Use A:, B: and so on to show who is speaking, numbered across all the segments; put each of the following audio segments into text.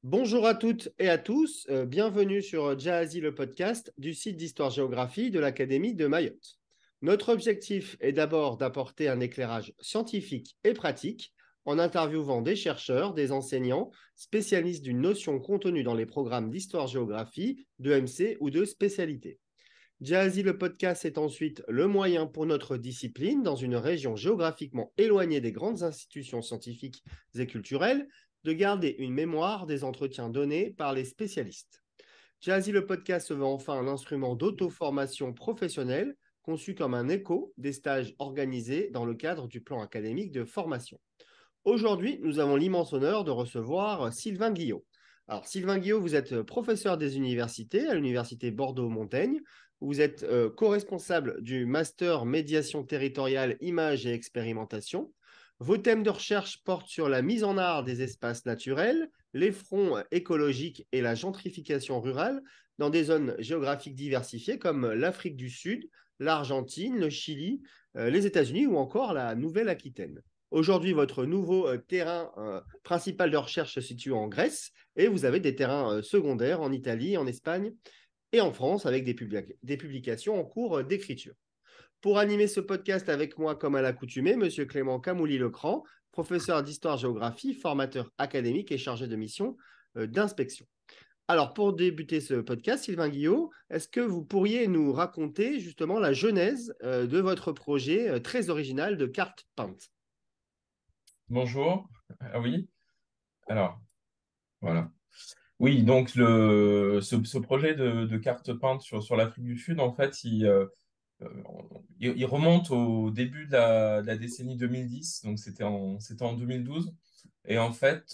A: Bonjour à toutes et à tous, bienvenue sur Jahazi le podcast du site d'histoire-géographie de l'Académie de Mayotte. Notre objectif est d'abord d'apporter un éclairage scientifique et pratique en interviewant des chercheurs, des enseignants, spécialistes d'une notion contenue dans les programmes d'histoire-géographie, de MC ou de spécialité. Jahazi le podcast est ensuite le moyen pour notre discipline, dans une région géographiquement éloignée des grandes institutions scientifiques et culturelles, de garder une mémoire des entretiens donnés par les spécialistes. Jahazi le podcast se veut enfin un instrument d'auto-formation professionnelle conçu comme un écho des stages organisés dans le cadre du plan académique de formation. Aujourd'hui, nous avons l'immense honneur de recevoir Sylvain Guillot. Alors, Sylvain Guillot, vous êtes professeur des universités à l'université Bordeaux-Montaigne. Vous êtes co-responsable du master médiation territoriale, images et expérimentation. Vos thèmes de recherche portent sur la mise en art des espaces naturels, les fronts écologiques et la gentrification rurale dans des zones géographiques diversifiées comme l'Afrique du Sud, l'Argentine, le Chili, les États-Unis ou encore la Nouvelle-Aquitaine. Aujourd'hui, votre nouveau terrain principal de recherche se situe en Grèce et vous avez des terrains secondaires en Italie, en Espagne et en France avec des publications en cours d'écriture. Pour animer ce podcast avec moi, comme à l'accoutumée, Monsieur Clément Camouly-Lecran, professeur d'histoire-géographie, formateur académique et chargé de mission d'inspection. Alors, pour débuter ce podcast, Sylvain Guillot, est-ce que vous pourriez nous raconter justement la genèse de votre projet très original de carte peinte?
B: Bonjour. Ah oui, alors, voilà. Oui, donc ce projet de carte peinte sur l'Afrique du Sud, en fait, euh, il remonte au début de la décennie 2010, donc c'était en 2012. Et en fait,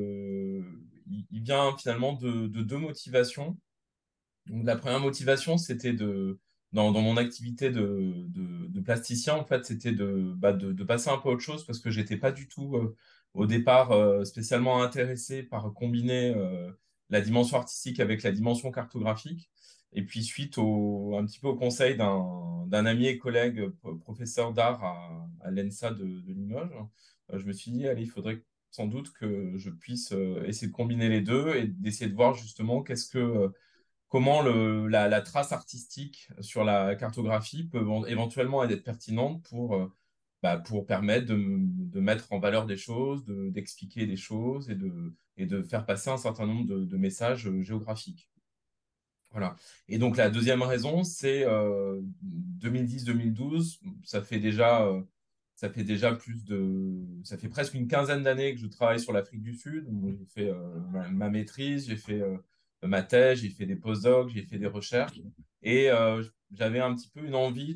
B: il vient finalement de deux motivations. Donc, la première motivation, c'était dans mon activité de plasticien, en fait, c'était de passer un peu à autre chose parce que j'étais pas du tout, au départ, spécialement intéressé par combiner la dimension artistique avec la dimension cartographique. Et puis, un petit peu au conseil d'un ami et collègue professeur d'art à l'ENSA de Limoges, je me suis dit, allez, il faudrait sans doute que je puisse essayer de combiner les deux et d'essayer de voir justement comment la trace artistique sur la cartographie peut éventuellement être pertinente pour permettre de mettre en valeur des choses, d'expliquer des choses et de faire passer un certain nombre de messages géographiques. Voilà. Et donc la deuxième raison, c'est 2010-2012, ça fait presque une quinzaine d'années que je travaille sur l'Afrique du Sud. Donc, j'ai fait ma maîtrise, j'ai fait ma thèse, j'ai fait des postdocs, j'ai fait des recherches. Et j'avais un petit peu une envie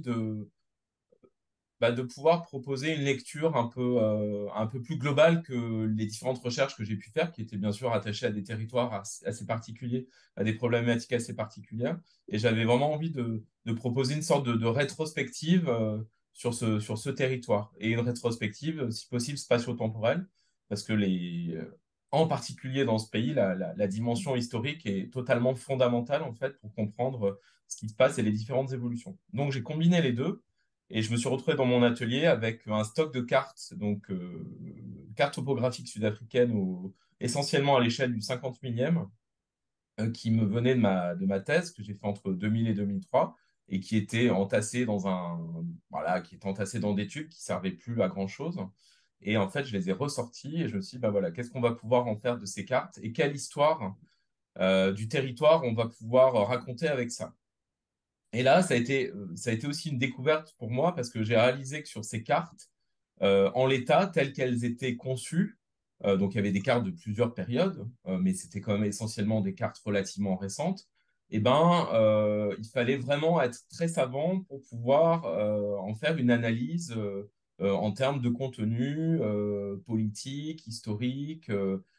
B: de pouvoir proposer une lecture un peu plus globale que les différentes recherches que j'ai pu faire, qui étaient bien sûr attachées à des territoires assez particuliers, à des problématiques assez particulières. Et j'avais vraiment envie de proposer une sorte de rétrospective sur ce territoire. Et une rétrospective, si possible, spatio-temporelle, parce que en particulier dans ce pays, la dimension historique est totalement fondamentale, en fait, pour comprendre ce qui se passe et les différentes évolutions. Donc j'ai combiné les deux. Et je me suis retrouvé dans mon atelier avec un stock de cartes, donc cartes topographiques sud-africaines essentiellement à l'échelle du 50 millième, qui me venaient de ma thèse que j'ai fait entre 2000 et 2003 et qui étaient entassées dans des tubes qui servaient plus à grand-chose. Et en fait, je les ai ressortis et je me suis dit, bah voilà, qu'est-ce qu'on va pouvoir en faire de ces cartes et quelle histoire du territoire on va pouvoir raconter avec ça. Et là, ça a été aussi une découverte pour moi parce que j'ai réalisé que sur ces cartes, en l'état, telles qu'elles étaient conçues, donc il y avait des cartes de plusieurs périodes, mais c'était quand même essentiellement des cartes relativement récentes, et ben, il fallait vraiment être très savant pour pouvoir en faire une analyse en termes de contenu politique, historique,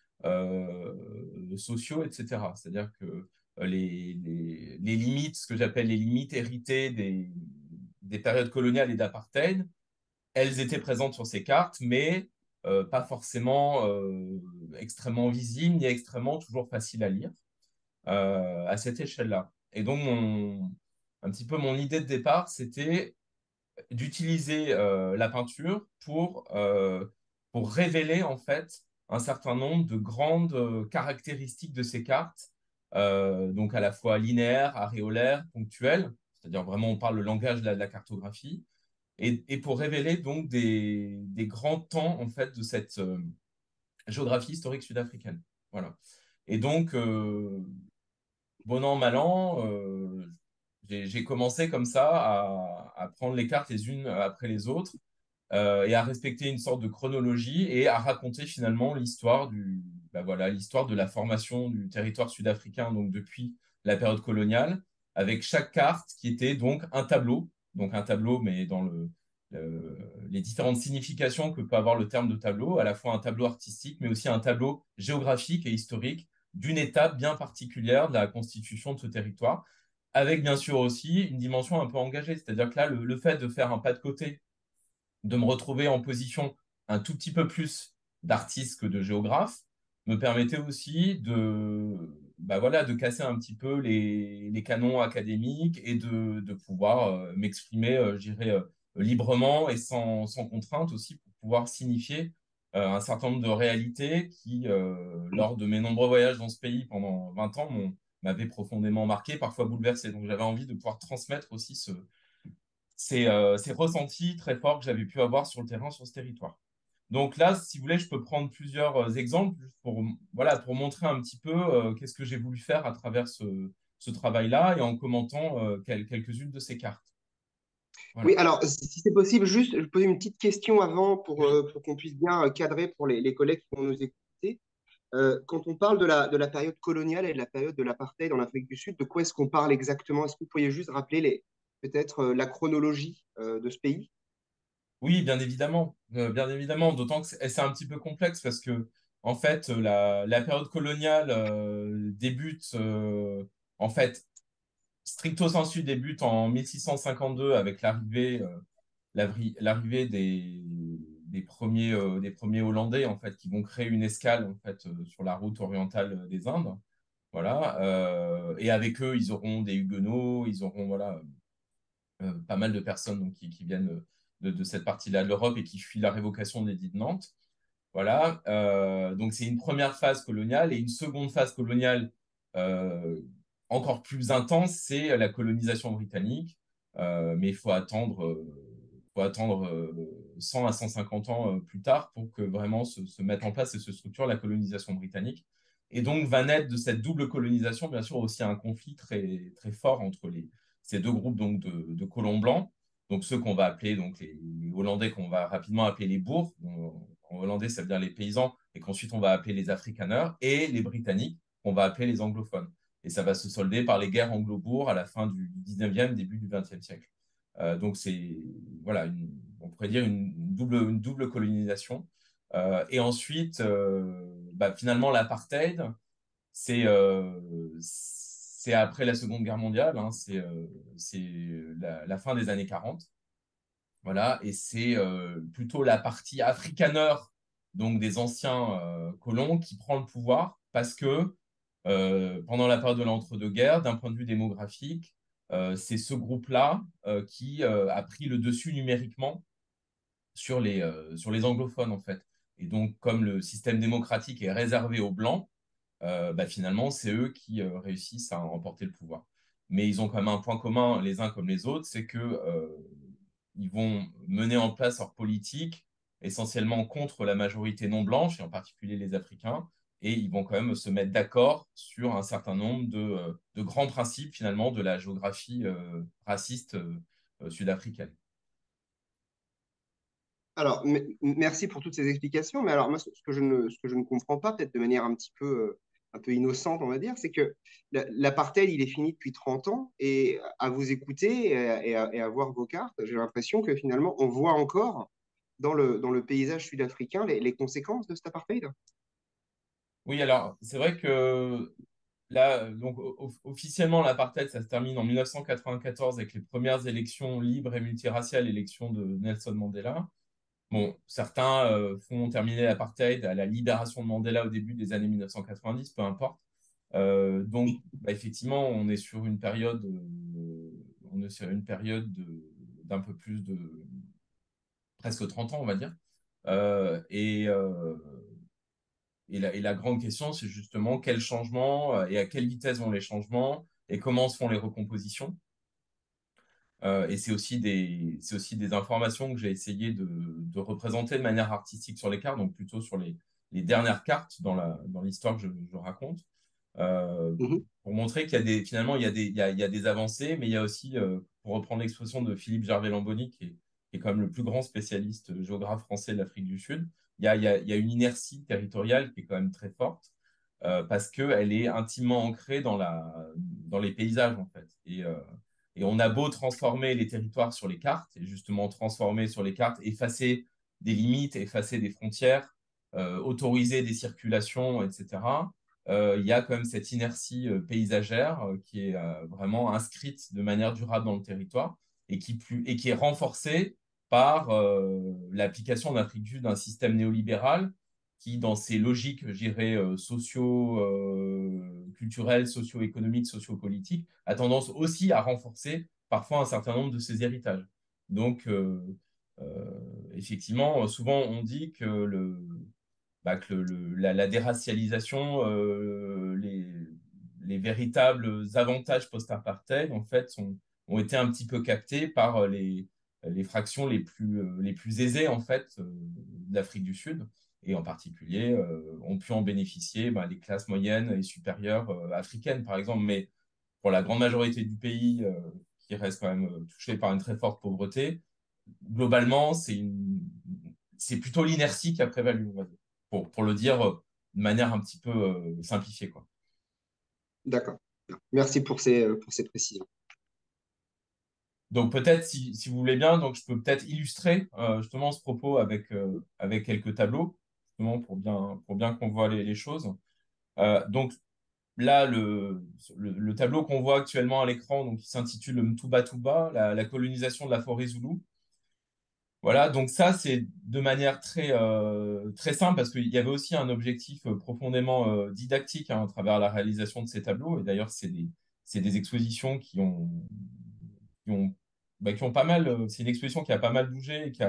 B: sociaux, etc. C'est-à-dire que les limites, ce que j'appelle les limites héritées des périodes coloniales et d'apartheid, elles étaient présentes sur ces cartes, mais pas forcément extrêmement visibles ni extrêmement toujours faciles à lire à cette échelle-là. Et donc, un petit peu mon idée de départ, c'était d'utiliser la peinture pour révéler en fait un certain nombre de grandes caractéristiques de ces cartes, donc à la fois linéaires, aréolaires, ponctuelles, c'est-à-dire vraiment on parle le langage de la cartographie, et pour révéler donc des grands temps en fait de cette géographie historique sud-africaine. Voilà. Et donc, bon an, mal an, j'ai commencé comme ça à prendre les cartes les unes après les autres et à respecter une sorte de chronologie et à raconter finalement l'histoire bah voilà, l'histoire de la formation du territoire sud-africain donc depuis la période coloniale, avec chaque carte qui était donc un tableau mais dans les différentes significations que peut avoir le terme de tableau, à la fois un tableau artistique mais aussi un tableau géographique et historique d'une étape bien particulière de la constitution de ce territoire, avec bien sûr aussi une dimension un peu engagée, c'est-à-dire que là, le fait de faire un pas de côté, de me retrouver en position un tout petit peu plus d'artiste que de géographe, me permettait aussi bah voilà, de casser un petit peu les canons académiques et de pouvoir m'exprimer, je dirais, librement et sans contrainte aussi pour pouvoir signifier un certain nombre de réalités qui, lors de mes nombreux voyages dans ce pays pendant 20 ans, m'avaient profondément marqué, parfois bouleversé. Donc j'avais envie de pouvoir transmettre aussi ces ressentis très forts que j'avais pu avoir sur le terrain, sur ce territoire. Donc là, si vous voulez, je peux prendre plusieurs exemples juste voilà, pour montrer un petit peu qu'est-ce que j'ai voulu faire à travers ce travail-là et en commentant quelques-unes de ces cartes.
C: Oui,
B: Voilà.
C: alors, si c'est possible, juste, je poser une petite question avant
B: Oui.
C: pour qu'on puisse bien cadrer pour les collègues qui vont nous écouter. Quand on parle de la période coloniale et de la période de l'apartheid en Afrique du Sud, de quoi est-ce qu'on parle exactement? Est-ce que vous pourriez juste rappeler peut-être la chronologie de ce pays?
B: Oui, bien évidemment. Bien évidemment, d'autant que c'est un petit peu complexe parce que, en fait, la période coloniale débute, en fait, stricto sensu, débute en 1652 avec l'arrivée des premiers Hollandais en fait qui vont créer une escale en fait sur la route orientale des Indes. Voilà. Et avec eux, ils auront des Huguenots, ils auront voilà pas mal de personnes donc, qui viennent de cette partie-là de l'Europe et qui fuient la révocation de l'édit de Nantes. Voilà. Donc c'est une première phase coloniale et une seconde phase coloniale euh, encore plus intense, c'est la colonisation britannique. Mais il faut attendre 100 à 150 ans plus tard pour que vraiment se mette en place et se structure la colonisation britannique. Et donc va naître de cette double colonisation, bien sûr, aussi un conflit très, très fort entre ces deux groupes donc, de colons blancs. Donc ceux qu'on va appeler donc les Hollandais qu'on va rapidement appeler les Boers. En hollandais, ça veut dire les paysans, et qu'ensuite on va appeler les Afrikaners, et les Britanniques, qu'on va appeler les anglophones. Et ça va se solder par les guerres anglo-boers à la fin du 19e, début du 20e siècle. Donc c'est, voilà, on pourrait dire une double colonisation. Et ensuite, bah, finalement, l'apartheid, c'est après la Seconde Guerre mondiale, hein, c'est la fin des années 40. Voilà, et c'est plutôt la partie africaneur, donc des anciens colons, qui prend le pouvoir parce que pendant la période de l'entre-deux-guerres, d'un point de vue démographique, c'est ce groupe-là qui a pris le dessus numériquement sur les anglophones, en fait. Et donc, comme le système démocratique est réservé aux Blancs, bah, finalement, c'est eux qui réussissent à remporter le pouvoir. Mais ils ont quand même un point commun, les uns comme les autres, c'est que ils vont mener en place leur politique essentiellement contre la majorité non blanche, et en particulier les Africains, et ils vont quand même se mettre d'accord sur un certain nombre de grands principes, finalement, de la géographie raciste sud-africaine.
C: Alors, merci pour toutes ces explications, mais alors moi, ce que je ne comprends pas, peut-être de manière un peu innocente, on va dire, c'est que l'apartheid, il est fini depuis 30 ans, et à vous écouter et à voir vos cartes, j'ai l'impression que finalement, on voit encore dans le paysage sud-africain les conséquences de cet apartheid.
B: Oui, alors, c'est vrai que là, donc, officiellement, l'apartheid, ça se termine en 1994 avec les premières élections libres et multiraciales, élections de Nelson Mandela. Bon, certains font terminer l'apartheid à la libération de Mandela au début des années 1990, peu importe. Donc, bah, effectivement, on est sur une période d'un peu plus de presque 30 ans, on va dire. Et et la grande question, c'est justement quels changements et à quelle vitesse vont les changements et comment se font les recompositions. Et c'est aussi des informations que j'ai essayé de représenter de manière artistique sur les cartes, donc plutôt sur les dernières cartes dans l'histoire que je raconte,
C: Mhm.
B: pour montrer qu'il y a finalement, il y a des avancées, mais il y a aussi, pour reprendre l'expression de Philippe Gervais-Lamboni, qui est quand même le plus grand spécialiste géographe français de l'Afrique du Sud, il y a une inertie territoriale qui est quand même très forte, parce qu'elle est intimement ancrée dans les paysages, en fait. Et on a beau transformer les territoires sur les cartes, et justement transformer sur les cartes, effacer des limites, effacer des frontières, autoriser des circulations, etc. Il y a quand même cette inertie paysagère qui est vraiment inscrite de manière durable dans le territoire et qui est renforcée par l'application d'un d'un système néolibéral qui, dans ses logiques, je dirais, socio-culturelles, socio-économiques, socio-politiques, a tendance aussi à renforcer parfois un certain nombre de ses héritages. Donc, effectivement, souvent on dit que la déracialisation, les véritables avantages post-apartheid, en fait, ont été un petit peu captés par les fractions les plus aisées, en fait, d'Afrique du Sud. Et en particulier, ont pu en bénéficier les classes moyennes et supérieures africaines, par exemple. Mais pour la grande majorité du pays, qui reste quand même touché par une très forte pauvreté, globalement, c'est plutôt l'inertie qui a prévalu, on va dire, pour le dire de manière un petit peu simplifiée, quoi.
C: D'accord. Merci pour ces précisions.
B: Donc peut-être, si vous voulez bien, donc je peux peut-être illustrer justement ce propos avec quelques tableaux, justement pour bien qu'on voit les choses. Donc là, le tableau qu'on voit actuellement à l'écran, donc, qui s'intitule Mtuba Tuba, la colonisation de la forêt zoulou. Voilà, donc ça, c'est de manière très simple, parce qu'il y avait aussi un objectif profondément didactique à travers la réalisation de ces tableaux. Et d'ailleurs, c'est des expositions qui ont, qui ont pas mal, c'est une exposition qui a pas mal bougé et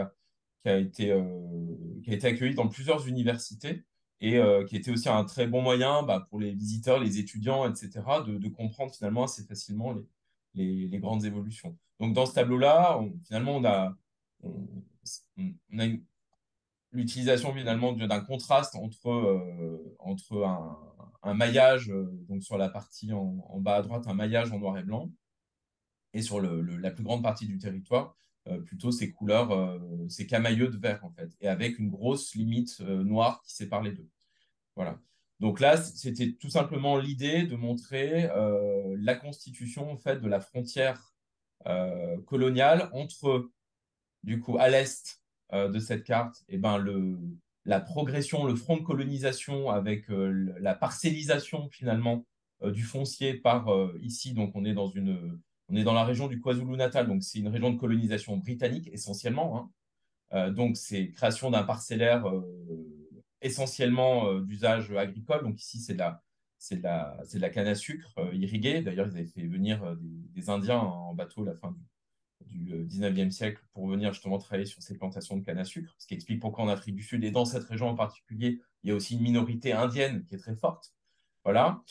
B: qui a été accueillie dans plusieurs universités et qui était aussi un très bon moyen pour les visiteurs, les étudiants, etc., de comprendre finalement assez facilement les grandes évolutions. Donc dans ce tableau-là, finalement, on, on a l'utilisation finalement d'un contraste entre un maillage, donc sur la partie en bas à droite, un maillage en noir et blanc, et sur la plus grande partie du territoire, plutôt ces couleurs, ces camailleux de vert en fait, et avec une grosse limite noire qui sépare les deux. Voilà. Donc là, c'était tout simplement l'idée de montrer la constitution en fait de la frontière coloniale entre, du coup, à l'est de cette carte, et la progression, le front de colonisation avec la parcellisation finalement du foncier par ici. Donc on est dans la région du KwaZulu-Natal, donc c'est une région de colonisation britannique essentiellement, hein. Donc c'est création d'un parcellaire essentiellement d'usage agricole. Donc ici c'est de la canne à sucre irriguée. D'ailleurs ils avaient fait venir des Indiens en bateau à la fin du 19e siècle pour venir justement travailler sur ces plantations de canne à sucre, ce qui explique pourquoi en Afrique du Sud et dans cette région en particulier, il y a aussi une minorité indienne qui est très forte. Voilà.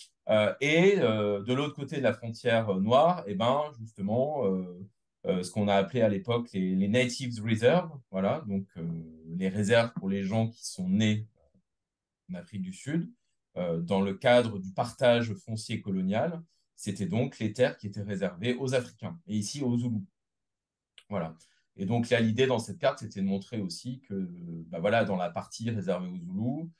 B: De l'autre côté de la frontière noire, et justement, ce qu'on a appelé à l'époque les Natives Reserves, voilà, donc les réserves pour les gens qui sont nés en Afrique du Sud, dans le cadre du partage foncier colonial, c'était donc les terres qui étaient réservées aux Africains, et ici aux Zoulous. Voilà. Et donc là, l'idée dans cette carte, c'était de montrer aussi que, voilà, dans la partie réservée aux Zoulous,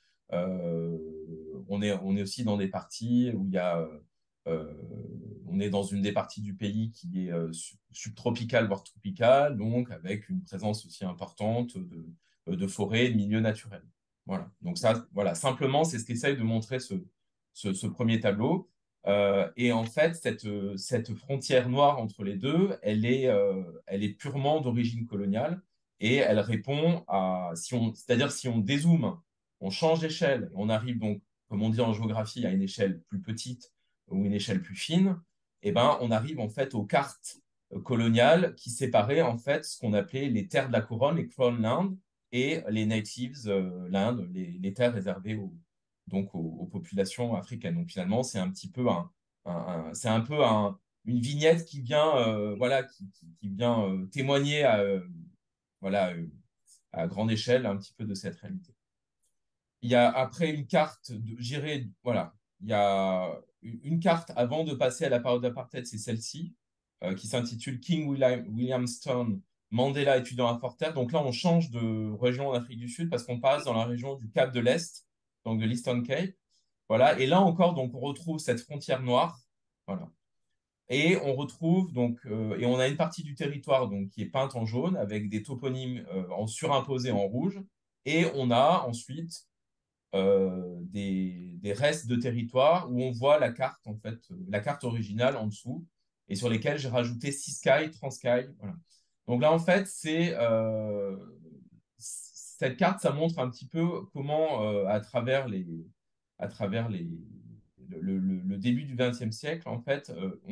B: on est aussi dans des parties où il y a, euh, on est dans une des parties du pays qui est subtropicale, voire tropicale, donc avec une présence aussi importante de forêts, de milieux naturels. Voilà. Donc ça, voilà, simplement, c'est ce qu'essaye de montrer ce premier tableau. Et en fait, cette frontière noire entre les deux, elle est purement d'origine coloniale et elle répond à, c'est-à-dire si on dézoome, on change d'échelle, on arrive donc, comme on dit en géographie, à une échelle plus petite ou une échelle plus fine, et on arrive en fait aux cartes coloniales qui séparaient en fait ce qu'on appelait les terres de la couronne, les crown land, et les natives land, les terres réservées donc aux populations africaines. Donc finalement, c'est un petit peu une vignette qui vient, voilà, qui vient témoigner voilà, à grande échelle un petit peu de cette réalité. Il y a après une carte, j'irai, voilà, il y a une carte avant de passer à la période d'apartheid, c'est celle-ci, qui s'intitule King Williamstown, Mandela étudiant à Fort Hare. Donc là, on change de région en Afrique du Sud parce qu'on passe dans la région du Cap de l'Est, donc de l'Eastern Cape. Voilà. Et là encore, donc, on retrouve cette frontière noire. Voilà. Et on retrouve donc, et on a une partie du territoire donc, qui est peinte en jaune avec des toponymes en surimposés en rouge. Et on a ensuite des restes de territoire où on voit la carte, en fait, la carte originale en dessous, et sur lesquelles j'ai rajouté Sky, Transky. Voilà. Donc là, en fait, cette carte, ça montre un petit peu comment, à travers le début du XXe siècle, en fait,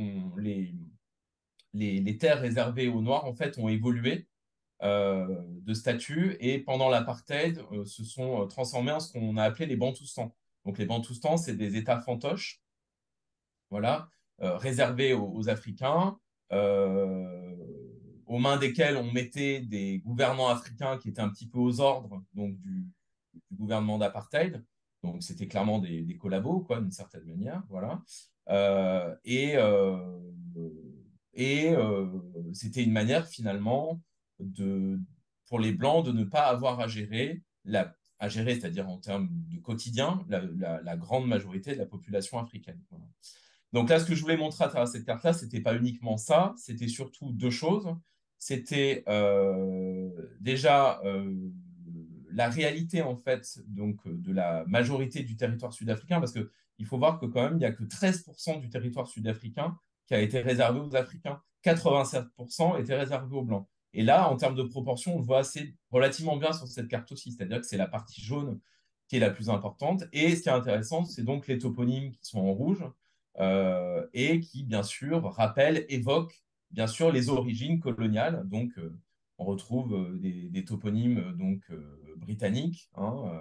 B: les terres réservées aux Noirs, en fait, ont évolué de statut et pendant l'apartheid se sont transformés en ce qu'on a appelé les Bantoustans. Donc les Bantoustans, c'est des États fantoches, voilà, réservés aux Africains, euh, aux mains desquels on mettait des gouvernants africains qui étaient un petit peu aux ordres donc du gouvernement d'apartheid. Donc c'était clairement des collabos, quoi, d'une certaine manière, voilà. Euh, et euh, et c'était une manière finalement de, pour les Blancs de ne pas avoir à gérer, c'est-à-dire en termes de quotidien, la grande majorité de la population africaine. Voilà. Donc là, ce que je voulais montrer à travers cette carte-là, c'était pas uniquement ça, c'était surtout deux choses. C'était déjà la réalité en fait donc de la majorité du territoire sud-africain, parce que il faut voir que quand même il n'y a que 13% du territoire sud-africain qui a été réservé aux Africains. 87% étaient réservés aux Blancs. Et là, en termes de proportion, on le voit assez relativement bien sur cette carte aussi, c'est-à-dire que c'est la partie jaune qui est la plus importante. Et ce qui est intéressant, c'est donc les toponymes qui sont en rouge et qui, bien sûr, rappellent, évoquent, bien sûr, les origines coloniales. Donc, on retrouve des toponymes britanniques, hein,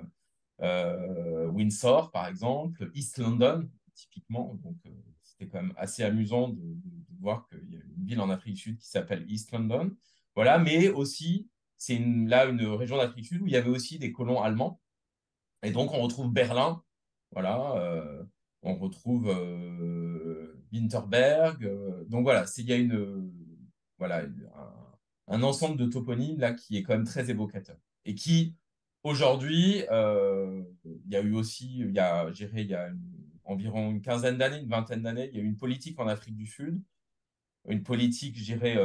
B: Windsor, par exemple, East London, typiquement. Donc, c'était quand même assez amusant de voir qu'il y a une ville en Afrique du Sud qui s'appelle East London. Voilà, mais aussi, c'est là une région d'Afrique du Sud où il y avait aussi des colons allemands. Et donc, on retrouve Berlin, voilà, on retrouve Winterberg. Donc, voilà, il y a voilà, un ensemble de toponymes là qui est quand même très évocateur. Et qui, aujourd'hui, il y a eu aussi, je dirais, environ une quinzaine d'années, une vingtaine d'années, il y a eu une politique en Afrique du Sud, une politique, je dirais,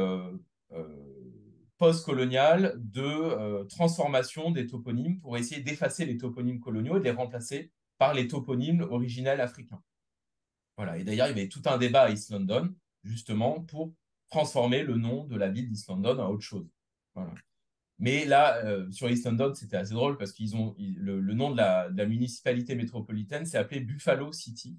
B: post-coloniale de transformation des toponymes pour essayer d'effacer les toponymes coloniaux et de les remplacer par les toponymes originels africains. Voilà. Et d'ailleurs, il y avait tout un débat à East London, justement, pour transformer le nom de la ville d'East London en autre chose. Voilà. Mais là, sur East London, c'était assez drôle parce le nom de la municipalité métropolitaine s'est appelé Buffalo City.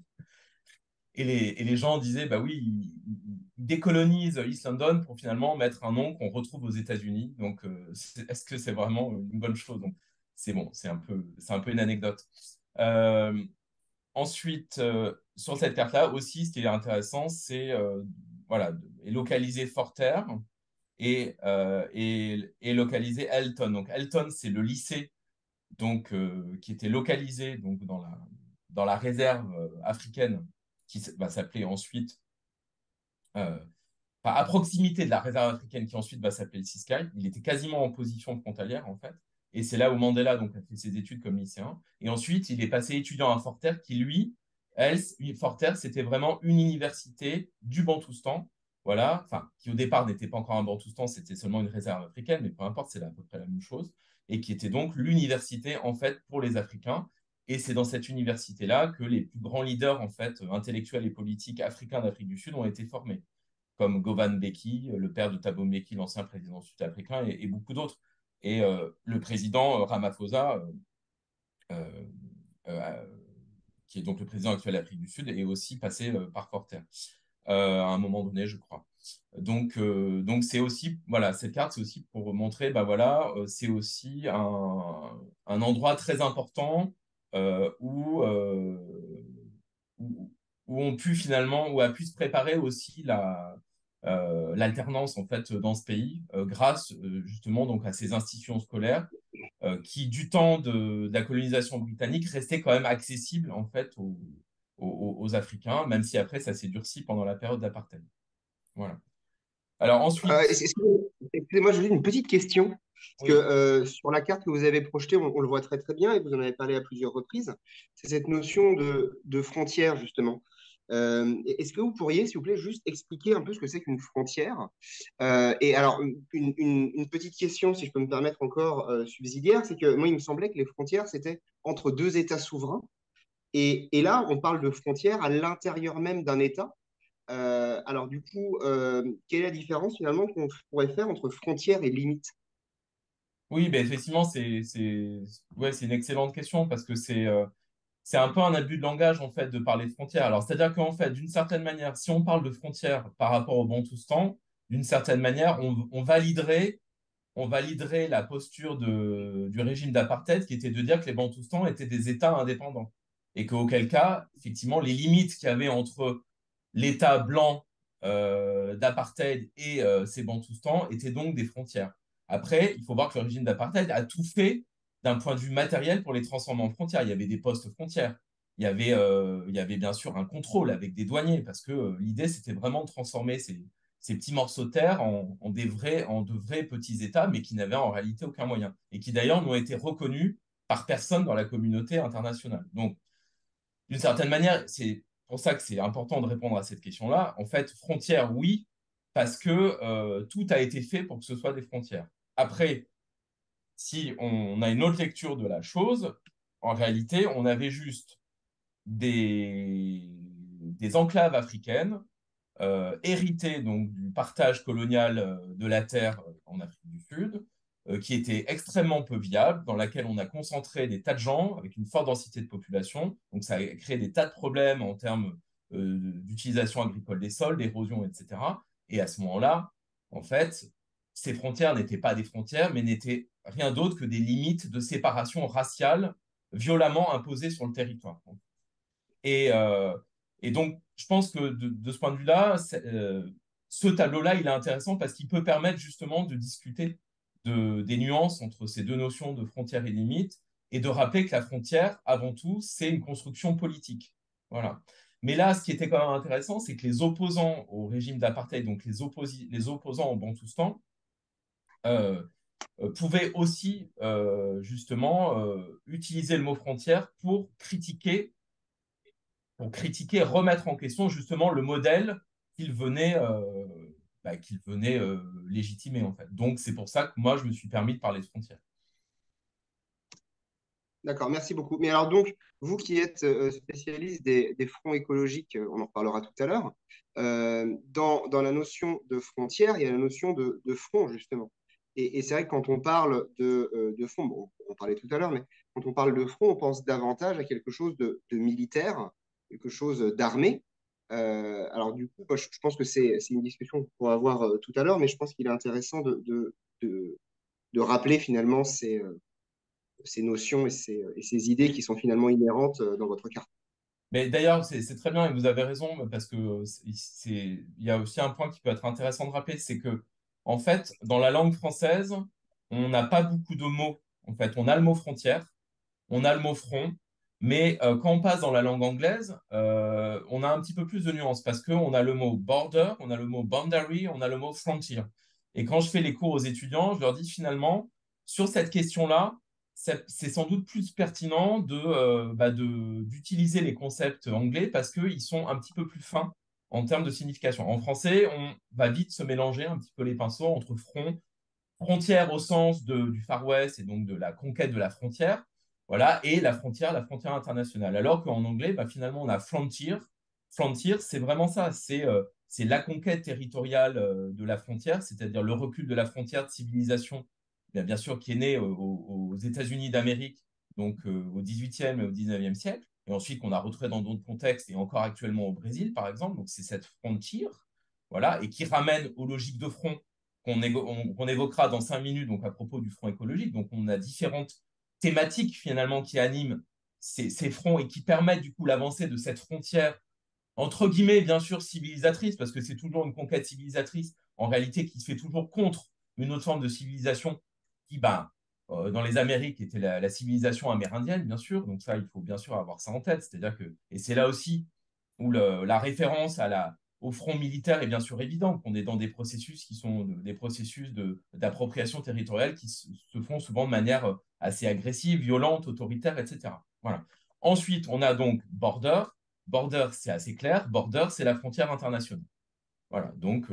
B: Et les gens disaient, bah oui, ils décolonisent East London pour finalement mettre un nom qu'on retrouve aux États-Unis. Donc, est-ce que c'est vraiment une bonne chose? Donc, c'est bon, c'est un peu une anecdote. Euh, Ensuite, sur cette carte-là aussi, ce qui est intéressant, c'est voilà, et localiser Fort Hare et localiser Elton. Donc, Elton, c'est le lycée donc, qui était localisé donc, dans la réserve africaine qui va s'appeler ensuite, euh, enfin, à proximité de la réserve africaine qui ensuite va s'appeler le Ciskei. Il était quasiment en position frontalière, en fait. Et c'est là où Mandela donc, a fait ses études comme lycéen. Et ensuite, il est passé étudiant à Fort Hare, qui lui, Fort Hare, c'était vraiment une université du Bantoustan, voilà, enfin, qui au départ n'était pas encore un Bantoustan, c'était seulement une réserve africaine, mais peu importe, c'est à peu près la même chose, et qui était donc l'université, en fait, pour les Africains. Et c'est dans cette université-là que les plus grands leaders, en fait, intellectuels et politiques africains d'Afrique du Sud ont été formés comme Govan Mbeki, le père de Thabo Mbeki, l'ancien président sud-africain, et beaucoup d'autres. Et le président Ramaphosa, euh, euh, qui est donc le président actuel d'Afrique du Sud, est aussi passé par Fort Hare à un moment donné, je crois. Donc c'est aussi, voilà, cette carte, c'est aussi pour montrer, bah voilà, c'est aussi un endroit très important où, où ont pu finalement, où a pu se préparer aussi l'alternance en fait dans ce pays grâce justement donc à ces institutions scolaires qui du temps de la colonisation britannique restaient quand même accessibles en fait aux Africains, même si après ça s'est durci pendant la période d'apartheid. Voilà. Alors ensuite,
C: Excusez-moi, je vous ai une petite question. Parce que
B: oui,
C: sur la carte que vous avez projetée, on le voit très très bien et vous en avez parlé à plusieurs reprises. C'est cette notion de frontière, justement. Est-ce que vous pourriez, s'il vous plaît, juste expliquer un peu ce que c'est qu'une frontière? Et alors, une petite question, si je peux me permettre encore, subsidiaire, c'est que moi, il me semblait que les frontières, c'était entre deux États souverains. Et là, on parle de frontières à l'intérieur même d'un État. Alors du coup, quelle est la différence finalement qu'on pourrait faire entre frontières et limites?
B: oui, ben effectivement, ouais, c'est une excellente question parce que c'est un peu un abus de langage en fait de parler de frontières. Alors, c'est-à-dire qu'en fait, d'une certaine manière, si on parle de frontières par rapport au Bantoustan, d'une certaine manière, on validerait la posture du régime d'apartheid qui était de dire que les Bantoustans étaient des États indépendants. Et qu'auquel cas, effectivement, les limites qu'il y avait entre l'État blanc d'apartheid et ces Bantoustans étaient donc des frontières. Après, il faut voir que le régime d'apartheid a tout fait d'un point de vue matériel pour les transformer en frontières. Il y avait des postes frontières. Il y avait bien sûr un contrôle avec des douaniers parce que l'idée, c'était vraiment de transformer ces petits morceaux de terre en de vrais petits États, mais qui n'avaient en réalité aucun moyen, et qui d'ailleurs n'ont été reconnus par personne dans la communauté internationale. Donc, d'une certaine manière, c'est pour ça que c'est important de répondre à cette question-là. En fait, frontières, oui, parce que tout a été fait pour que ce soit des frontières. Après, si on a une autre lecture de la chose, en réalité, on avait juste des enclaves africaines hérité donc du partage colonial de la terre en Afrique du Sud, qui était extrêmement peu viable, dans laquelle on a concentré des tas de gens avec une forte densité de population. Donc ça a créé des tas de problèmes en termes d'utilisation agricole des sols, d'érosion, etc. Et à ce moment-là, en fait, ces frontières n'étaient pas des frontières, mais n'étaient rien d'autre que des limites de séparation raciale violemment imposées sur le territoire. Et, euh, et donc, je pense que de ce point de vue-là, ce tableau-là, il est intéressant parce qu'il peut permettre justement de discuter des nuances entre ces deux notions de frontières et limites et de rappeler que la frontière, avant tout, c'est une construction politique. Voilà. Mais là, ce qui était quand même intéressant, c'est que les opposants au régime d'apartheid, donc les opposants au Bantoustan, euh, pouvaient aussi justement utiliser le mot frontière pour critiquer, remettre en question justement le modèle qu'il venait, qu'il venait légitimer en fait. Donc c'est pour ça que moi je me suis permis de parler de frontières.
C: D'accord, merci beaucoup. Mais alors donc, vous qui êtes spécialiste des fronts écologiques, on en reparlera tout à l'heure, dans la notion de frontière, il y a la notion de front, justement. Et c'est vrai que quand on parle de front, bon, on parlait tout à l'heure, mais quand on parle de front, on pense davantage à quelque chose de militaire, quelque chose d'armé. Alors du coup, moi, je pense que c'est une discussion qu'on pourra avoir tout à l'heure, mais je pense qu'il est intéressant de rappeler finalement ces notions et ces idées qui sont finalement inhérentes dans votre carte.
B: Mais d'ailleurs, c'est très bien et vous avez raison parce que il y a aussi un point qui peut être intéressant de rappeler, c'est que en fait, dans la langue française, on n'a pas beaucoup de mots. En fait, on a le mot frontière, on a le mot front, mais quand on passe dans la langue anglaise, on a un petit peu plus de nuances parce qu'on a le mot border, on a le mot boundary, on a le mot frontier. Et quand je fais les cours aux étudiants, je leur dis finalement, sur cette question-là, c'est sans doute plus pertinent d'utiliser les concepts anglais parce qu'ils sont un petit peu plus fins en termes de signification. En français, on va vite se mélanger un petit peu les pinceaux entre front, frontière au sens du Far West et donc de la conquête de la frontière, voilà, et la frontière internationale. Alors qu'en anglais, finalement, on a frontier. Frontier, c'est vraiment ça, c'est la conquête territoriale de la frontière, c'est-à-dire le recul de la frontière de civilisation, bien sûr, qui est né aux États-Unis d'Amérique, donc au XVIIIe et au XIXe siècle, et ensuite qu'on a retrouvé dans d'autres contextes et encore actuellement au Brésil, par exemple. Donc c'est cette frontière, voilà, et qui ramène aux logiques de front qu'on évoquera dans 5 minutes donc à propos du front écologique. Donc on a différentes thématiques finalement qui animent ces fronts et qui permettent du coup l'avancée de cette frontière, entre guillemets, bien sûr, civilisatrice, parce que c'est toujours une conquête civilisatrice, en réalité, qui se fait toujours contre une autre forme de civilisation qui, dans les Amériques, était la civilisation amérindienne, bien sûr. Donc ça, il faut bien sûr avoir ça en tête. C'est-à-dire que, et c'est là aussi où la référence au front militaire est bien sûr évidente, qu'on est dans des processus qui sont des processus d'appropriation territoriale qui se font souvent de manière assez agressive, violente, autoritaire, etc. Voilà. Ensuite, on a donc border. Border, c'est assez clair. Border, c'est la frontière internationale. Voilà. Donc,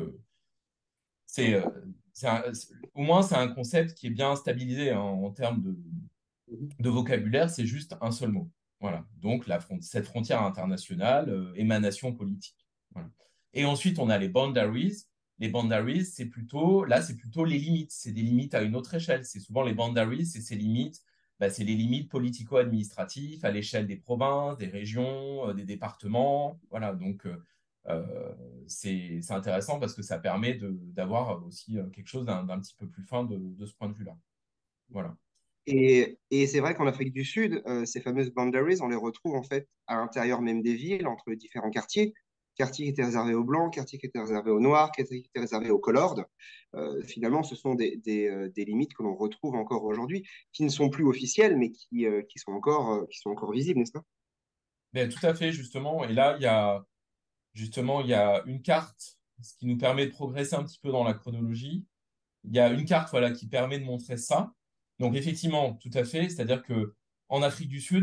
B: au moins, c'est un concept qui est bien stabilisé en termes de vocabulaire. C'est juste un seul mot. Voilà. Donc, cette frontière internationale, émanation politique. Voilà. Et ensuite, on a les boundaries. Les boundaries, c'est plutôt les limites. C'est des limites à une autre échelle. C'est souvent les boundaries, c'est ces limites. C'est les limites politico-administratives à l'échelle des provinces, des régions, des départements. Voilà. Donc, c'est intéressant parce que ça permet d'avoir aussi quelque chose d'un petit peu plus fin de ce point de vue-là. Voilà.
C: Et c'est vrai qu'en Afrique du Sud, ces fameuses boundaries, on les retrouve en fait à l'intérieur même des villes, entre les différents quartiers. Quartiers qui étaient réservés aux Blancs, quartiers qui étaient réservés aux Noirs, quartiers qui étaient réservés aux Colored. Finalement, ce sont des limites que l'on retrouve encore aujourd'hui, qui ne sont plus officielles, mais qui sont encore visibles, n'est-ce pas?
B: Mais tout à fait, justement. Et là, il y a une carte, ce qui nous permet de progresser un petit peu dans la chronologie. Il y a une carte voilà, qui permet de montrer ça. Donc, effectivement, tout à fait. C'est-à-dire que en Afrique du Sud,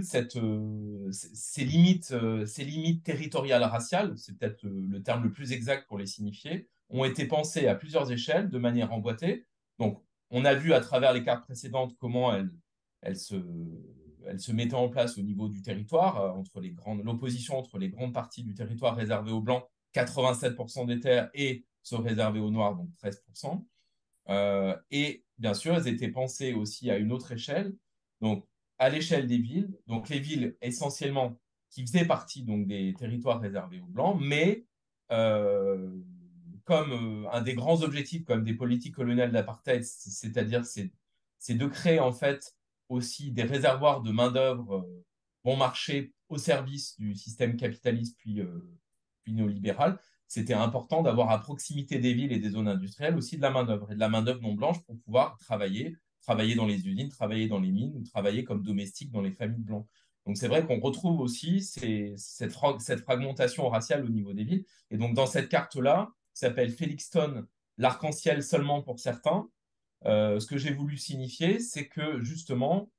B: ces limites territoriales raciales, c'est peut-être le terme le plus exact pour les signifier, ont été pensées à plusieurs échelles de manière emboîtée. Donc, on a vu à travers les cartes précédentes comment elles se, elles se mettaient en place au niveau du territoire, l'opposition entre les grandes parties du territoire réservées aux Blancs, 87% des terres, et ceux réservés aux Noirs, donc 13%. Et bien sûr, elles étaient pensées aussi à une autre échelle, donc à l'échelle des villes, donc les villes essentiellement qui faisaient partie donc des territoires réservés aux Blancs, mais euh, comme un des grands objectifs comme des politiques coloniales d'apartheid, c'est-à-dire c'est de créer en fait aussi des réservoirs de main-d'œuvre bon marché au service du système capitaliste puis néolibéral. C'était important d'avoir à proximité des villes et des zones industrielles aussi de la main-d'œuvre et de la main-d'œuvre non blanche pour pouvoir travailler dans les usines, travailler dans les mines ou travailler comme domestique dans les familles blanches. Donc c'est vrai qu'on retrouve aussi cette fragmentation raciale au niveau des villes. Et donc dans cette carte-là, qui s'appelle Felixstowe, l'arc-en-ciel seulement pour certains, ce que j'ai voulu signifier, c'est que justement,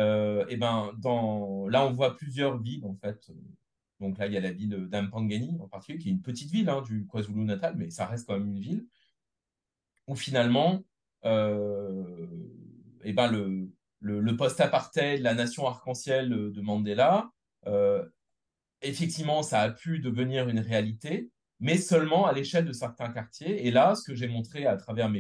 B: là, on voit plusieurs villes, en fait. Donc là, il y a la ville d'Ampangeni, en particulier, qui est une petite ville du KwaZulu-Natal, mais ça reste quand même une ville, où finalement, euh, eh ben, le post-apartheid, la nation arc-en-ciel de Mandela, euh, effectivement, ça a pu devenir une réalité, mais seulement à l'échelle de certains quartiers. Et là, ce que j'ai montré à travers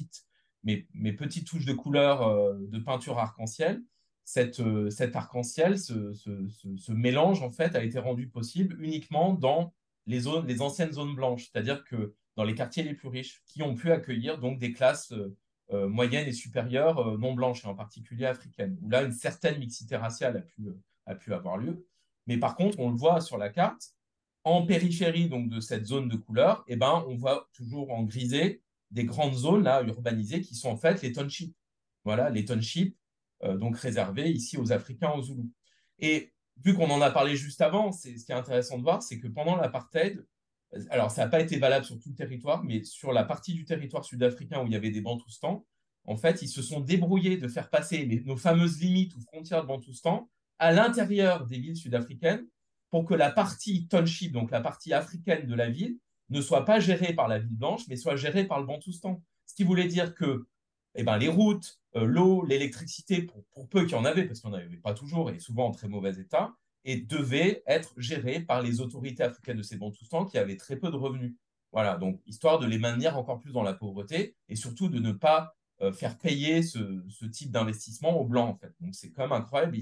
B: mes petites touches de couleur de peinture arc-en-ciel, cet arc-en-ciel, ce mélange, en fait, a été rendu possible uniquement dans les anciennes zones blanches, c'est-à-dire que dans les quartiers les plus riches, qui ont pu accueillir donc des classes moyennes et supérieures non blanches, et en particulier africaines, où là, une certaine mixité raciale a pu avoir lieu. Mais par contre, on le voit sur la carte, en périphérie donc, de cette zone de couleur, on voit toujours en grisé des grandes zones là, urbanisées qui sont en fait les townships. Voilà, les townships donc réservés ici aux Africains, aux Zoulous. Et vu qu'on en a parlé juste avant, ce qui est intéressant de voir, c'est que pendant l'apartheid, alors ça n'a pas été valable sur tout le territoire, mais sur la partie du territoire sud-africain où il y avait des Bantoustans, en fait, ils se sont débrouillés de faire passer nos fameuses limites ou frontières de Bantoustan à l'intérieur des villes sud-africaines pour que la partie township, donc la partie africaine de la ville, ne soit pas gérée par la ville blanche, mais soit gérée par le Bantoustan. Ce qui voulait dire que les routes, l'eau, l'électricité, pour peu qu'il y en avait, parce qu'il n'y en avait pas toujours et souvent en très mauvais état, et devaient être gérées par les autorités africaines de ces Bantoustans qui avaient très peu de revenus. Voilà, donc histoire de les maintenir encore plus dans la pauvreté et surtout de ne pas faire payer ce type d'investissement aux Blancs, en fait. Donc c'est quand même incroyable,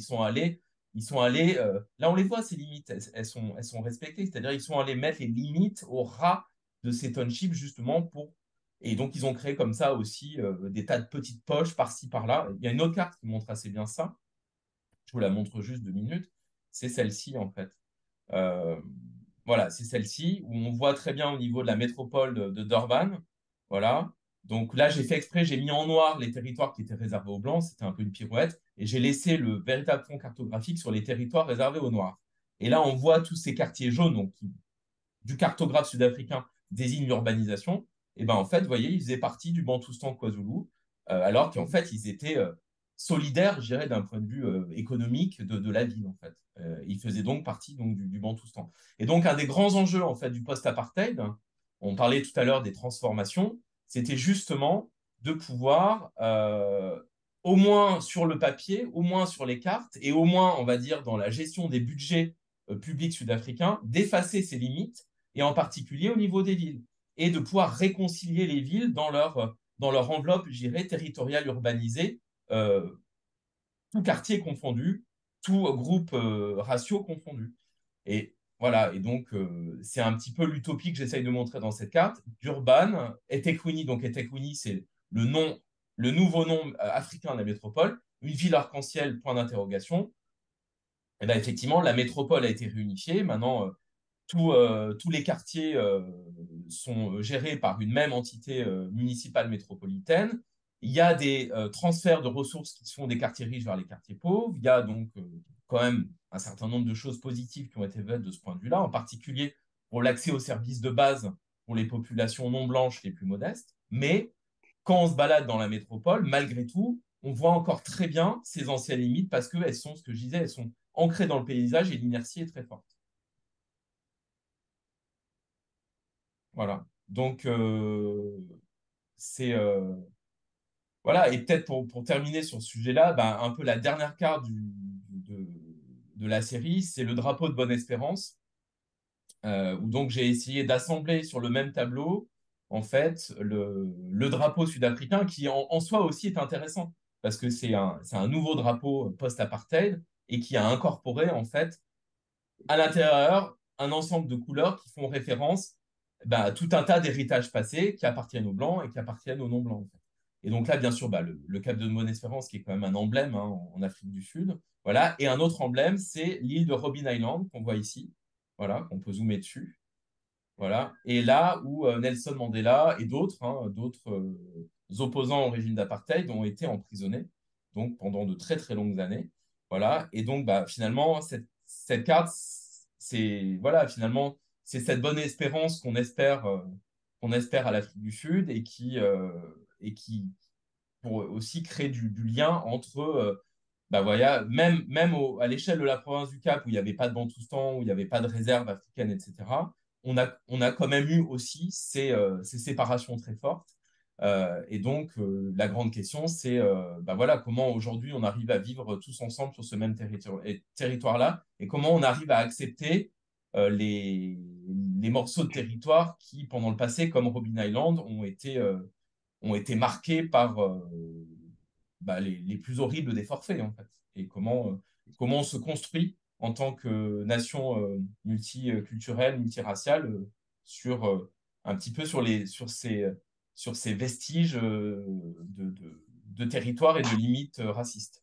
B: là on les voit, ces limites, elles sont respectées, c'est-à-dire ils sont allés mettre les limites au ras de ces townships justement et donc ils ont créé comme ça aussi des tas de petites poches par-ci par-là. Il y a une autre carte qui montre assez bien ça, je vous la montre juste 2 minutes. c'est celle-ci, en fait. Euh, voilà, c'est celle-ci où on voit très bien au niveau de la métropole de Durban. Voilà. Donc là, j'ai fait exprès, j'ai mis en noir les territoires qui étaient réservés aux Blancs. C'était un peu une pirouette. Et j'ai laissé le véritable fond cartographique sur les territoires réservés aux Noirs. Et là, on voit tous ces quartiers jaunes, donc qui, du cartographe sud-africain, désignent l'urbanisation. Et ben en fait, vous voyez, ils faisaient partie du Bantoustan KwaZulu, alors qu'en fait, ils étaient solidaires, je dirais, d'un point de vue économique de la ville, en fait. Ils faisaient donc partie donc, du Bantoustan. Et donc, un des grands enjeux, en fait, du post-apartheid, on parlait tout à l'heure des transformations, c'était justement de pouvoir, au moins sur le papier, au moins sur les cartes, et au moins, on va dire, dans la gestion des budgets publics sud-africains, d'effacer ces limites, et en particulier au niveau des villes, et de pouvoir réconcilier les villes dans leur enveloppe, je dirais, territoriale urbanisée, euh, tout quartier confondu, tout groupe ratio confondu. Et voilà, et donc c'est un petit peu l'utopie que j'essaye de montrer dans cette carte. Durban, eThekwini, donc eThekwini, c'est le nom, le nouveau nom africain de la métropole, une ville arc-en-ciel, point d'interrogation. Et bien effectivement, la métropole a été réunifiée. Maintenant, tous les quartiers sont gérés par une même entité municipale métropolitaine. Il y a des transferts de ressources qui sont des quartiers riches vers les quartiers pauvres. Il y a donc quand même un certain nombre de choses positives qui ont été faites de ce point de vue-là, en particulier pour l'accès aux services de base pour les populations non blanches les plus modestes. Mais quand on se balade dans la métropole, malgré tout, on voit encore très bien ces anciennes limites parce qu'elles sont, ce que je disais, elles sont ancrées dans le paysage et l'inertie est très forte. Voilà. Donc, c'est. Voilà. Et peut-être pour terminer sur ce sujet-là, ben, un peu la dernière carte de la série, c'est le drapeau de Bonne-Espérance, où donc j'ai essayé d'assembler sur le même tableau, en fait, le drapeau sud-africain, qui en soi aussi est intéressant, parce que c'est un nouveau drapeau post-apartheid et qui a incorporé, en fait, à l'intérieur un ensemble de couleurs qui font référence bah, à tout un tas d'héritages passés qui appartiennent aux Blancs et qui appartiennent aux non-Blancs. En fait. Et donc là, bien sûr, bah, le Cap de Bonne-Espérance, qui est quand même un emblème en Afrique du Sud. Voilà. Et un autre emblème, c'est l'île de Robben Island qu'on voit ici, voilà, qu'on peut zoomer dessus. Voilà. Et là où Nelson Mandela et d'autres opposants au régime d'apartheid ont été emprisonnés donc pendant de très très longues années. Voilà. Et donc bah, finalement cette carte c'est voilà finalement c'est cette bonne espérance qu'on espère à l'Afrique du Sud et qui pour aussi créer du lien entre bah voilà, à l'échelle de la province du Cap, où il n'y avait pas de Bantoustan, où il n'y avait pas de réserve africaine, etc., on a quand même eu aussi ces séparations très fortes. Et donc, la grande question, c'est bah voilà, comment aujourd'hui on arrive à vivre tous ensemble sur ce même territoire-là et comment on arrive à accepter les morceaux de territoire qui, pendant le passé, comme Robben Island, ont été marqués par bah, les plus horribles des forfaits, en fait. Et comment on se construit en tant que nation multiculturelle, multiraciale, sur un petit peu sur ces vestiges de territoire et de limites racistes.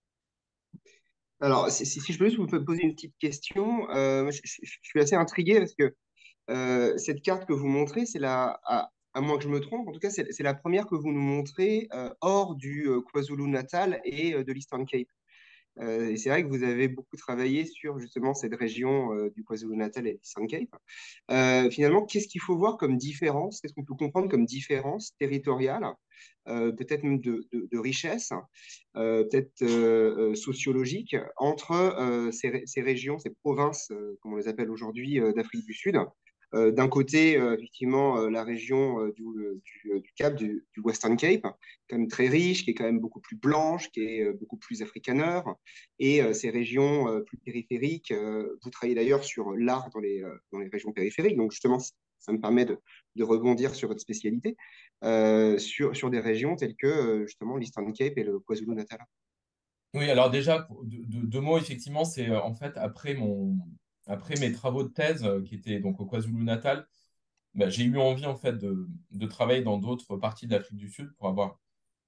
C: Alors, si je peux juste vous poser une petite question, moi, je suis assez intrigué parce que cette carte que vous montrez, c'est à moins que je me trompe, en tout cas, c'est la première que vous nous montrez hors du KwaZulu-Natal et de l'Eastern Cape. Et c'est vrai que vous avez beaucoup travaillé sur justement cette région du KwaZulu-Natal et de l'Eastern Cape. Finalement, qu'est-ce qu'il faut voir comme différence? Qu'est-ce qu'on peut comprendre comme différence territoriale, peut-être même de richesse, peut-être sociologique, entre ces régions, ces provinces, comme on les appelle aujourd'hui, d'Afrique du Sud? D'un côté, effectivement, la région du Cap, du Western Cape, quand même très riche, qui est quand même beaucoup plus blanche, qui est beaucoup plus africaneur, et ces régions plus périphériques. Vous travaillez d'ailleurs sur l'art dans les régions périphériques, donc justement, ça me permet de rebondir sur votre spécialité, sur des régions telles que justement l'Eastern Cape et le KwaZulu-Natal.
B: Oui, alors déjà, deux mots, effectivement, c'est en fait après mes travaux de thèse qui étaient donc au KwaZulu-Natal, bah, j'ai eu envie en fait de travailler dans d'autres parties de l'Afrique du Sud pour avoir.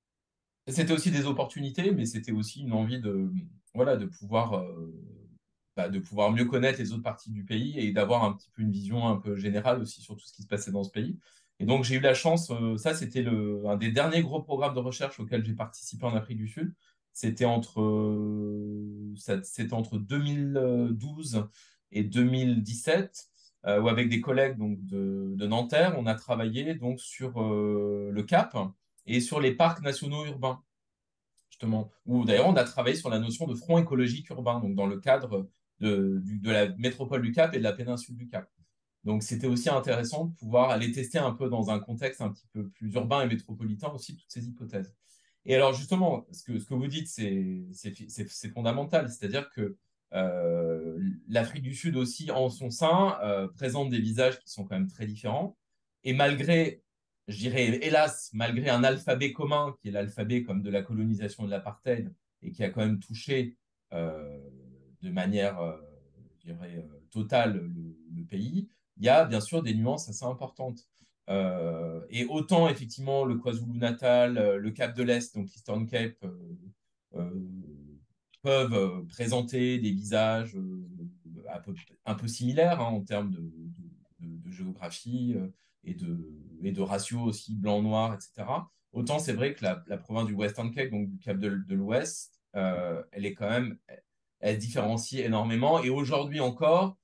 B: C'était aussi des opportunités, mais c'était aussi une envie de voilà de pouvoir de pouvoir mieux connaître les autres parties du pays et d'avoir un petit peu une vision un peu générale aussi sur tout ce qui se passait dans ce pays. Et donc, j'ai eu la chance, ça, c'était un des derniers gros programmes de recherche auxquels j'ai participé en Afrique du Sud. C'était entre 2012 et 2017, où avec des collègues donc, de Nanterre, on a travaillé donc, sur le Cap et sur les parcs nationaux urbains, justement. Où d'ailleurs, on a travaillé sur la notion de front écologique urbain, donc dans le cadre de la métropole du Cap et de la péninsule du Cap. Donc, c'était aussi intéressant de pouvoir aller tester un peu dans un contexte un petit peu plus urbain et métropolitain aussi toutes ces hypothèses. Et alors, justement, ce que vous dites, c'est fondamental. C'est-à-dire que l'Afrique du Sud aussi, en son sein, présente des visages qui sont quand même très différents. Et malgré, je dirais, hélas, malgré un alphabet commun, qui est l'alphabet comme de la colonisation et de l'apartheid, et qui a quand même touché euh, de manière, je dirais, totale le pays, il y a bien sûr des nuances assez importantes. Et autant effectivement le KwaZulu-Natal, le Cap de l'Est, donc l'Eastern Cape, euh, peuvent présenter des visages un peu similaires hein, en termes de géographie et de ratios aussi blanc-noir, etc. Autant c'est vrai que la province du Western Cape, donc du Cap de l'Ouest, elle est quand même, elle se différencie énormément. Et aujourd'hui encore,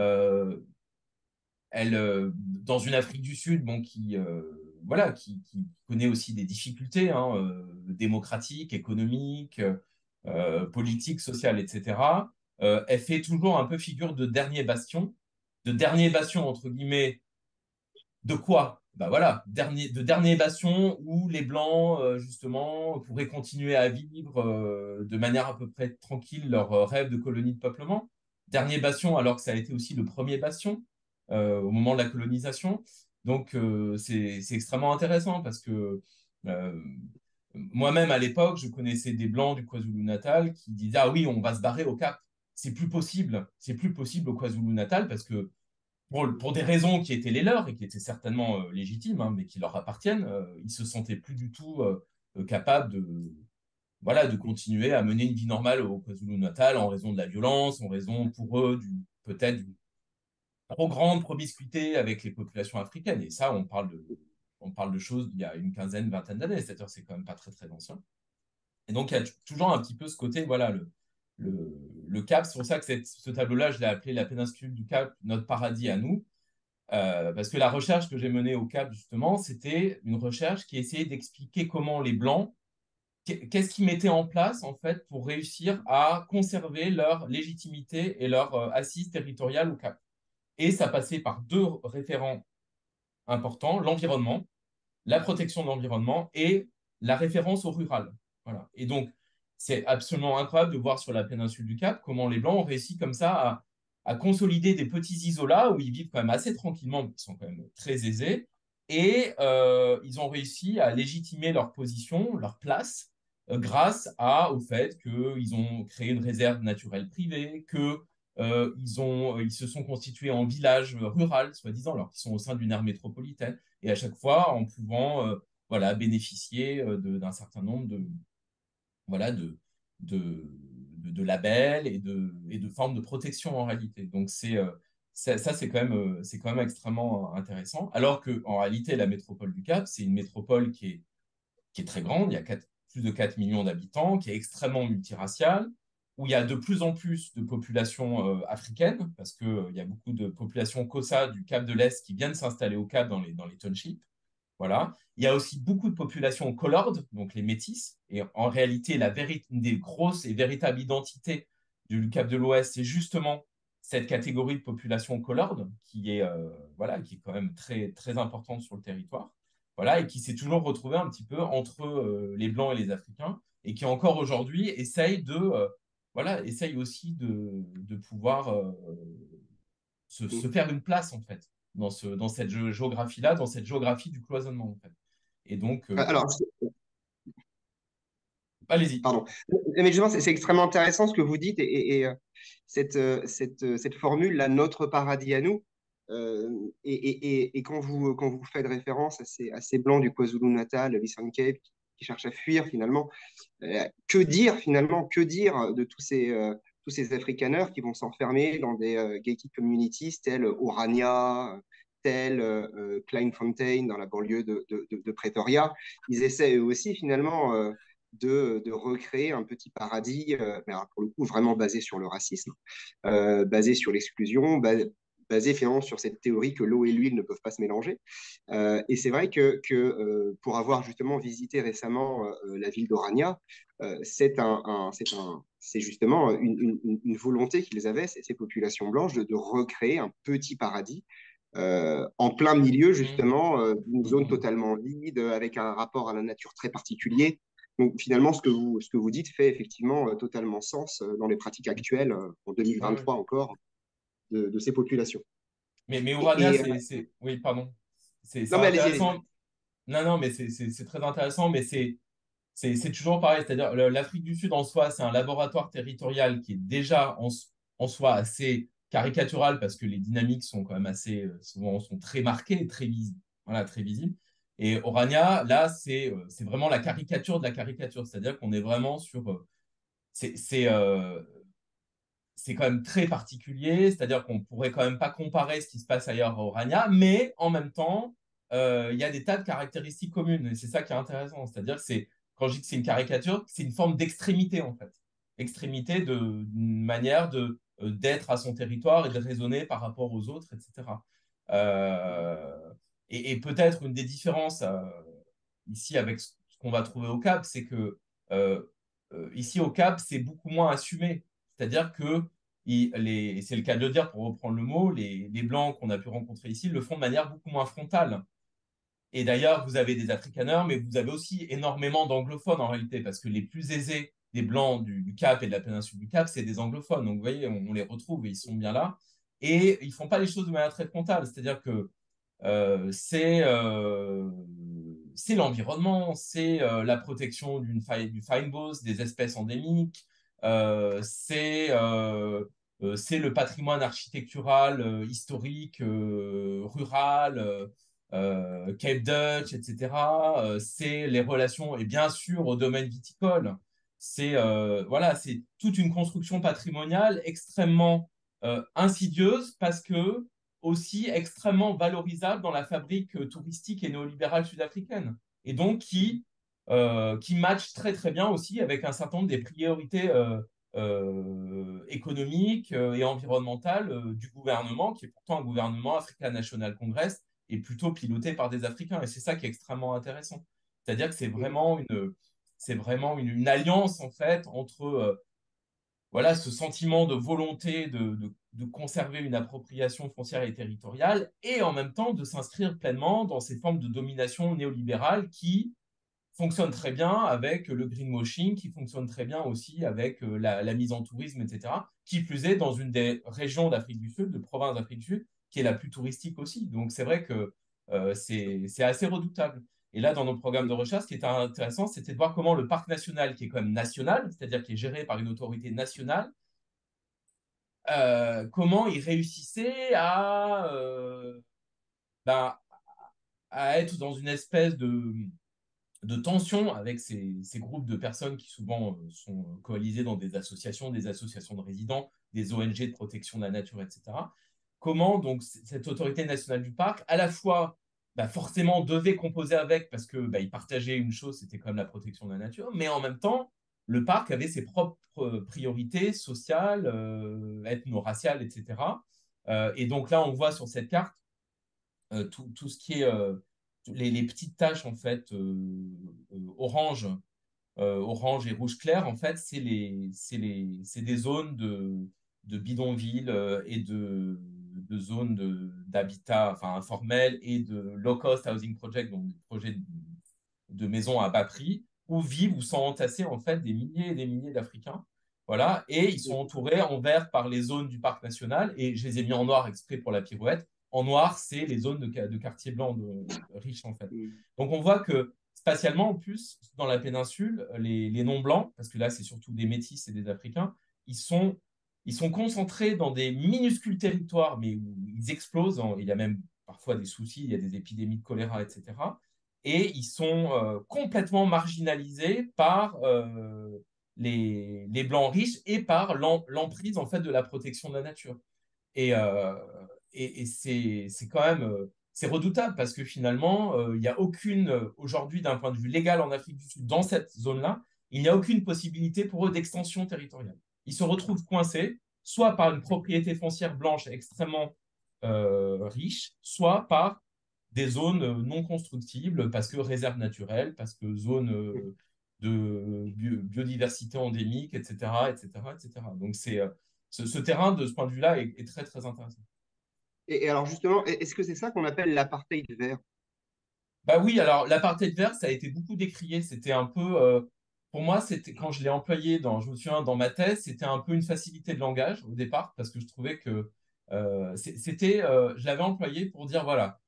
B: dans une Afrique du Sud, bon, voilà, qui connaît aussi des difficultés hein, démocratiques, économiques, politiques, sociales, etc., elle fait toujours un peu figure de dernier bastion, entre guillemets, de quoi? Bah voilà, de dernier bastion où les Blancs, justement, pourraient continuer à vivre de manière à peu près tranquille leur rêve de colonie de peuplement. Dernier bastion, alors que ça a été aussi le premier bastion au moment de la colonisation. Donc, c'est extrêmement intéressant parce que euh, moi-même, à l'époque, je connaissais des Blancs du KwaZulu-Natal qui disaient, ah oui, on va se barrer au Cap. C'est plus possible au KwaZulu-Natal parce que pour des raisons qui étaient les leurs et qui étaient certainement légitimes, hein, mais qui leur appartiennent, ils se sentaient plus du tout capables voilà, de continuer à mener une vie normale au KwaZulu-Natal en raison de la violence, en raison pour eux peut-être d'une trop grande promiscuité avec les populations africaines. Et ça, on parle de choses d'il y a une quinzaine, vingtaine d'années, c'est-à-dire c'est quand même pas très très ancien. Et donc, il y a toujours un petit peu ce côté, voilà, le Cap. C'est pour ça que ce tableau-là, je l'ai appelé la péninsule du Cap, notre paradis à nous. Parce que la recherche que j'ai menée au Cap, justement, c'était une recherche qui essayait d'expliquer comment les Blancs, qu'est-ce qu'ils mettaient en place, en fait, pour réussir à conserver leur légitimité et leur assise territoriale au Cap. Et ça passait par deux référents importants, l'environnement, la protection de l'environnement et la référence au rural. Voilà. Et donc, c'est absolument incroyable de voir sur la péninsule du Cap comment les Blancs ont réussi comme ça à consolider des petits isolats où ils vivent quand même assez tranquillement, ils sont quand même très aisés, et ils ont réussi à légitimer leur position, leur place, grâce au fait qu'ils ont créé une réserve naturelle privée, que ils se sont constitués en village rural, soi-disant, alors qu'ils sont au sein d'une aire métropolitaine, et à chaque fois en pouvant voilà, bénéficier d'un certain nombre voilà, de labels et de formes de protection en réalité. Donc, ça, c'est quand même extrêmement intéressant. Alors qu'en réalité, la métropole du Cap, c'est une métropole qui est très grande. Il y a plus de 4 millions d'habitants, qui est extrêmement multiraciale, où il y a de plus en plus de populations africaines, parce qu'il y a beaucoup de populations Xhosa du Cap de l'Est qui viennent s'installer au Cap dans les townships. Voilà. Il y a aussi beaucoup de populations colored, donc les métis. Et en réalité, une des grosses et véritables identités du Cap de l'Ouest, c'est justement cette catégorie de population colored voilà, qui est quand même très, très importante sur le territoire. Voilà, et qui s'est toujours retrouvée un petit peu entre les Blancs et les Africains, et qui encore aujourd'hui voilà, essaye aussi de pouvoir se faire une place, en fait, dans cette géographie-là, dans cette géographie du cloisonnement, en fait. Et donc,
C: Alors,
B: allez-y.
C: pardon. Mais justement, c'est extrêmement intéressant ce que vous dites cette formule-là, notre paradis à nous. Et quand vous faites référence à ces blancs du KwaZulu-Natal, l'Eastern Cape, qui cherchent à fuir finalement, que dire finalement, que dire de tous ces Afrikaners qui vont s'enfermer dans des gated communities telles Orania, telles Kleinfontein dans la banlieue de Pretoria. Ils essaient eux aussi finalement de recréer un petit paradis, mais alors, pour le coup vraiment basé sur le racisme, basé sur l'exclusion, basé finalement sur cette théorie que l'eau et l'huile ne peuvent pas se mélanger. Et c'est vrai que pour avoir justement visité récemment la ville d'Orania, c'est justement une volonté qu'ils avaient, ces populations blanches, de recréer un petit paradis en plein milieu justement d'une zone totalement vide, avec un rapport à la nature très particulier. Donc finalement, ce que vous dites fait effectivement totalement sens dans les pratiques actuelles, en
B: Ouais, ouais.
C: 2023 encore, de ces populations.
B: Mais
C: Et,
B: Urania,
C: et,
B: oui, pardon. C'est
C: non, mais allez-y, allez-y.
B: intéressant. Non, non, mais c'est très intéressant, mais c'est toujours pareil. C'est-à-dire, l'Afrique du Sud en soi, c'est un laboratoire territorial qui est déjà en soi assez caricatural parce que les dynamiques sont quand même assez, souvent, sont très marquées, très visibles. Voilà, très visibles. Et Orania, là, c'est vraiment la caricature de la caricature. C'est-à-dire qu'on est vraiment sur. C'est c'est, euh, c'est quand même très particulier, c'est-à-dire qu'on pourrait quand même pas comparer ce qui se passe ailleurs à Orania, mais en même temps, il y a des tas de caractéristiques communes, et c'est ça qui est intéressant. C'est-à-dire que quand je dis que c'est une caricature, c'est une forme d'extrémité en fait. Extrémité d'une manière d'être à son territoire et de raisonner par rapport aux autres, etc. Euh, et peut-être une des différences ici avec ce qu'on va trouver au Cap, c'est que euh, ici au Cap, c'est beaucoup moins assumé. C'est-à-dire que c'est le cas de le dire pour reprendre le mot, les Blancs qu'on a pu rencontrer ici le font de manière beaucoup moins frontale. Et d'ailleurs, vous avez des Afrikaners, mais vous avez aussi énormément d'anglophones en réalité, parce que les plus aisés des Blancs du Cap et de la péninsule du Cap, c'est des anglophones. Donc vous voyez, on les retrouve et ils sont bien là. Et ils ne font pas les choses de manière très frontale. C'est-à-dire que euh, c'est euh, c'est l'environnement, c'est la protection du fynbos, des espèces endémiques, c'est le patrimoine architectural, historique, rural, Cape Dutch, etc. C'est les relations, et bien sûr au domaine viticole. Voilà, c'est toute une construction patrimoniale extrêmement insidieuse parce que aussi extrêmement valorisable dans la fabrique touristique et néolibérale sud-africaine. Et donc qui match très très bien aussi avec un certain nombre des priorités économiques et environnementales du gouvernement, qui est pourtant un gouvernement African National Congress, et plutôt piloté par des Africains. Et c'est ça qui est extrêmement intéressant. C'est-à-dire que c'est vraiment une alliance en fait entre voilà, ce sentiment de volonté de conserver une appropriation foncière et territoriale et en même temps de s'inscrire pleinement dans ces formes de domination néolibérale qui fonctionnent très bien avec le greenwashing, qui fonctionnent très bien aussi avec la mise en tourisme, etc. Qui plus est dans une des régions d'Afrique du Sud, de province d'Afrique du Sud, qui est la plus touristique aussi. Donc c'est vrai que c'est assez redoutable. Et là, dans nos programmes de recherche, ce qui était intéressant, c'était de voir comment le parc national, qui est quand même national, c'est-à-dire qui est géré par une autorité nationale, comment il réussissait ben, à être dans une espèce de tension avec ces groupes de personnes qui souvent sont coalisées dans des associations de résidents, des ONG de protection de la nature, etc. Comment donc cette autorité nationale du parc, à la fois forcément devait composer avec, parce que ils partageaient une chose, c'était quand même la protection de la nature, mais en même temps, le parc avait ses propres priorités sociales, ethno-raciales, etc. Et donc là, on voit sur cette carte tout ce qui est les petites taches en fait orange, orange et rouge clair, en fait, c'est des zones de bidonville et de zones d'habitat enfin, informel et de low-cost housing project, donc des projets de maisons à bas prix, où vivent ou sont entassés en fait des milliers et des milliers d'Africains. Voilà, et ils sont entourés en vert par les zones du parc national, et je les ai mis en noir exprès pour la pirouette. En noir, c'est les zones de quartier blanc riches en fait. Donc on voit que spatialement, en plus, dans la péninsule, les non-blancs, parce que là, c'est surtout des métis et des Africains, ils sont, ils sont concentrés dans des minuscules territoires, mais où ils explosent. Il y a même parfois des soucis, il y a des épidémies de choléra, etc. Et ils sont complètement marginalisés par les Blancs riches et par l'emprise en fait de la protection de la nature. Et, euh, et c'est quand même c'est redoutable parce que finalement, il n'y a aucune, aujourd'hui, d'un point de vue légal en Afrique du Sud, dans cette zone-là, il n'y a aucune possibilité pour eux d'extension territoriale. Ils se retrouvent coincés, soit par une propriété foncière blanche extrêmement riche, soit par des zones non constructibles parce que réserves naturelles, parce que zones de biodiversité endémique, etc., etc., etc. Donc, ce terrain, de ce point de vue-là, est très, très intéressant.
C: Et alors justement, est-ce que c'est ça qu'on appelle l'apartheid vert?
B: Bah oui, alors l'apartheid vert, ça a été beaucoup décrié. C'était un peu, pour moi, c'était quand je l'ai employé je me souviens dans ma thèse, c'était un peu une facilité de langage au départ parce que je trouvais que je l'avais employé pour dire voilà,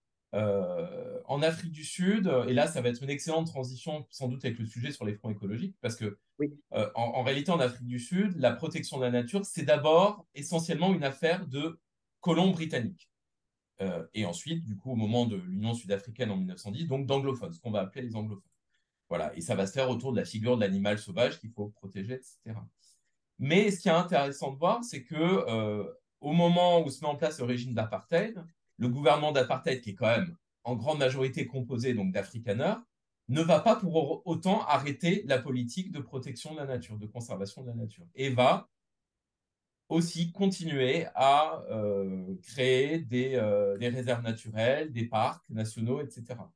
B: en Afrique du Sud, et là, ça va être une excellente transition sans doute avec le sujet sur les fronts écologiques parce que
C: Oui,
B: en réalité, en Afrique du Sud, la protection de la nature, c'est d'abord essentiellement une affaire de colons britanniques. Et ensuite, du coup, au moment de l'Union sud-africaine en 1910, donc d'anglophones, ce qu'on va appeler les anglophones. Voilà, et ça va se faire autour de la figure de l'animal sauvage qu'il faut protéger, etc. Mais ce qui est intéressant de voir, c'est que au moment où se met en place le régime d'apartheid, le gouvernement d'apartheid, qui est quand même en grande majorité composé donc d'Afrikaners, ne va pas pour autant arrêter la politique de protection de la nature, de conservation de la nature, et va aussi continuer à créer des réserves naturelles, des parcs nationaux, etc.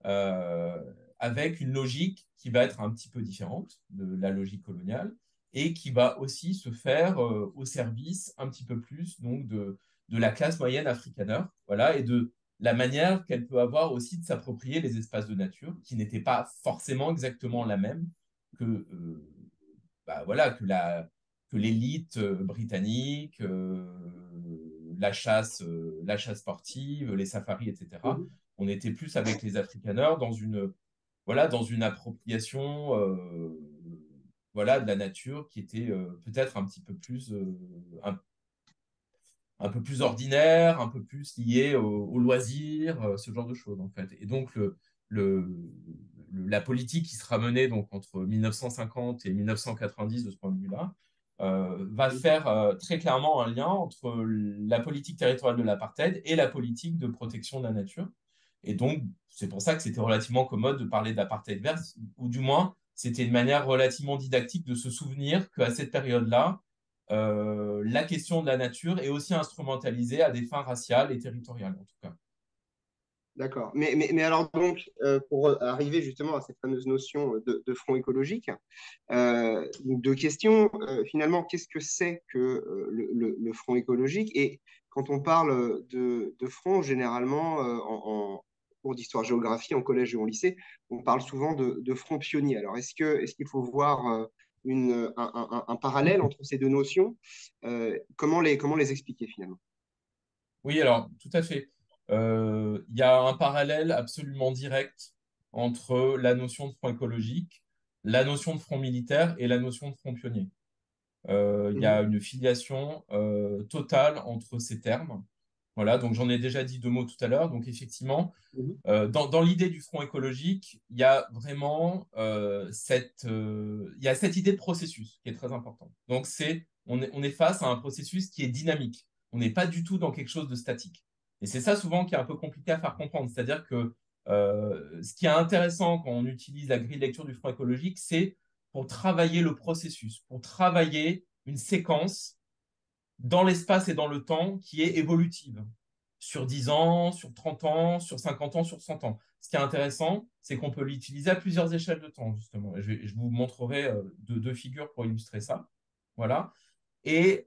B: Avec une logique qui va être un petit peu différente de la logique coloniale et qui va aussi se faire au service un petit peu plus donc de la classe moyenne afrikaner, voilà, et de la manière qu'elle peut avoir aussi de s'approprier les espaces de nature, qui n'étaient pas forcément exactement la même que, voilà, que l'élite britannique, la chasse sportive, les safaris, etc.
C: mhm.
B: On était plus avec les Afrikaners voilà, dans une appropriation voilà, de la nature qui était peut-être un petit peu plus, un peu plus ordinaire, un peu plus lié au loisir, ce genre de choses, en fait. Et donc, le, la politique qui sera menée donc, entre 1950 et 1990 de ce point de vue-là, va faire très clairement un lien entre la politique territoriale de l'apartheid et la politique de protection de la nature. Et donc, c'est pour ça que c'était relativement commode de parler d'apartheid vert, ou du moins, c'était une manière relativement didactique de se souvenir qu'à cette période-là, la question de la nature est aussi instrumentalisée à des fins raciales et territoriales, en tout cas.
C: D'accord. Mais alors donc, pour arriver justement à cette fameuse notion de front écologique, donc deux questions. Finalement, qu'est-ce que c'est que le front écologique? Et quand on parle de front, généralement, en cours d'histoire-géographie, en collège ou en lycée, on parle souvent de front pionnier. Alors, est-ce qu'il faut voir un parallèle entre ces deux notions? Comment les expliquer finalement?
B: Oui, alors, tout à fait. Il y a un parallèle absolument direct entre la notion de front écologique, la notion de front militaire et la notion de front pionnier. Il y a
C: Mhm,
B: une filiation totale entre ces termes. Voilà, donc j'en ai déjà dit deux mots tout à l'heure. Donc effectivement,
C: mhm.
B: dans l'idée du front écologique, il y a vraiment il y a cette idée de processus qui est très importante. Donc on est face à un processus qui est dynamique. On n'est pas du tout dans quelque chose de statique. Et c'est ça souvent qui est un peu compliqué à faire comprendre. C'est-à-dire que ce qui est intéressant quand on utilise la grille de lecture du front écologique, c'est pour travailler le processus, pour travailler une séquence dans l'espace et dans le temps qui est évolutive sur 10 ans, sur 30 ans, sur 50 ans, sur 100 ans. Ce qui est intéressant, c'est qu'on peut l'utiliser à plusieurs échelles de temps, justement. Je vous montrerai deux figures pour illustrer ça. Voilà. Et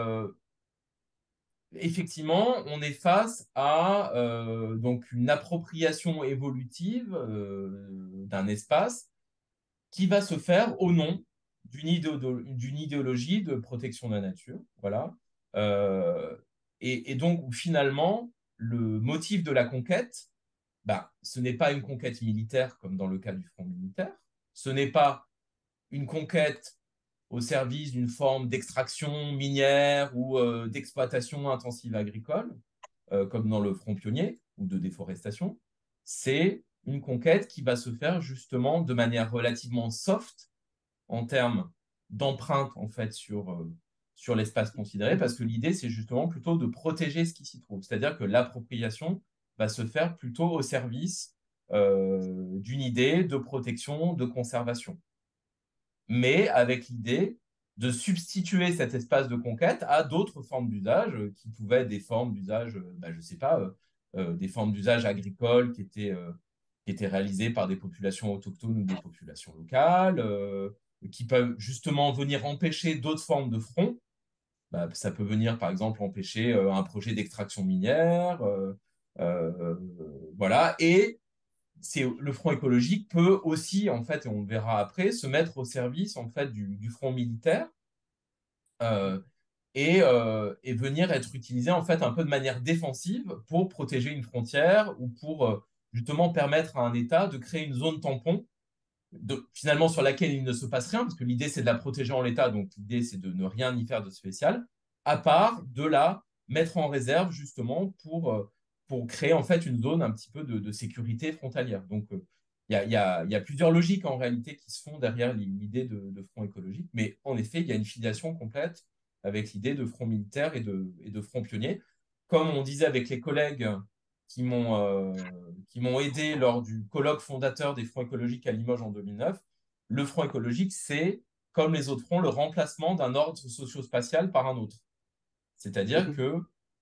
B: effectivement, on est face à donc une appropriation évolutive d'un espace qui va se faire au nom d'une idéologie de protection de la nature. Voilà. Euh, et donc, finalement, le motif de la conquête, bah, ce n'est pas une conquête militaire comme dans le cas du front militaire, ce n'est pas une conquête au service d'une forme d'extraction minière ou d'exploitation intensive agricole, comme dans le front pionnier ou de déforestation. C'est une conquête qui va se faire justement de manière relativement soft en termes d'empreinte en fait sur l'espace considéré, parce que l'idée, c'est justement plutôt de protéger ce qui s'y trouve. C'est-à-dire que l'appropriation va se faire plutôt au service d'une idée de protection, de conservation. Mais avec l'idée de substituer cet espace de conquête à d'autres formes d'usage qui pouvaient être des formes d'usage, je ne sais pas, des formes d'usage agricoles qui étaient réalisées par des populations autochtones ou des populations locales, qui peuvent justement venir empêcher d'autres formes de front. Ça peut venir, par exemple, empêcher un projet d'extraction minière. Euh, voilà. Et le front écologique peut aussi, en fait, et on le verra après, se mettre au service en fait, du front militaire euh, et venir être utilisé en fait un peu de manière défensive pour protéger une frontière ou pour justement permettre à un État de créer une zone tampon finalement sur laquelle il ne se passe rien, parce que l'idée c'est de la protéger en l'état, donc l'idée c'est de ne rien y faire de spécial, à part de la mettre en réserve justement pour créer en fait une zone un petit peu de sécurité frontalière. Donc il y a plusieurs logiques en réalité qui se font derrière l'idée de front écologique, mais en effet il y a une filiation complète avec l'idée de front militaire et de front pionnier. Comme on disait avec les collègues qui m'ont aidé lors du colloque fondateur des fronts écologiques à Limoges en 2009. Le front écologique, c'est, comme les autres fronts, le remplacement d'un ordre socio-spatial par un autre. C'est-à-dire que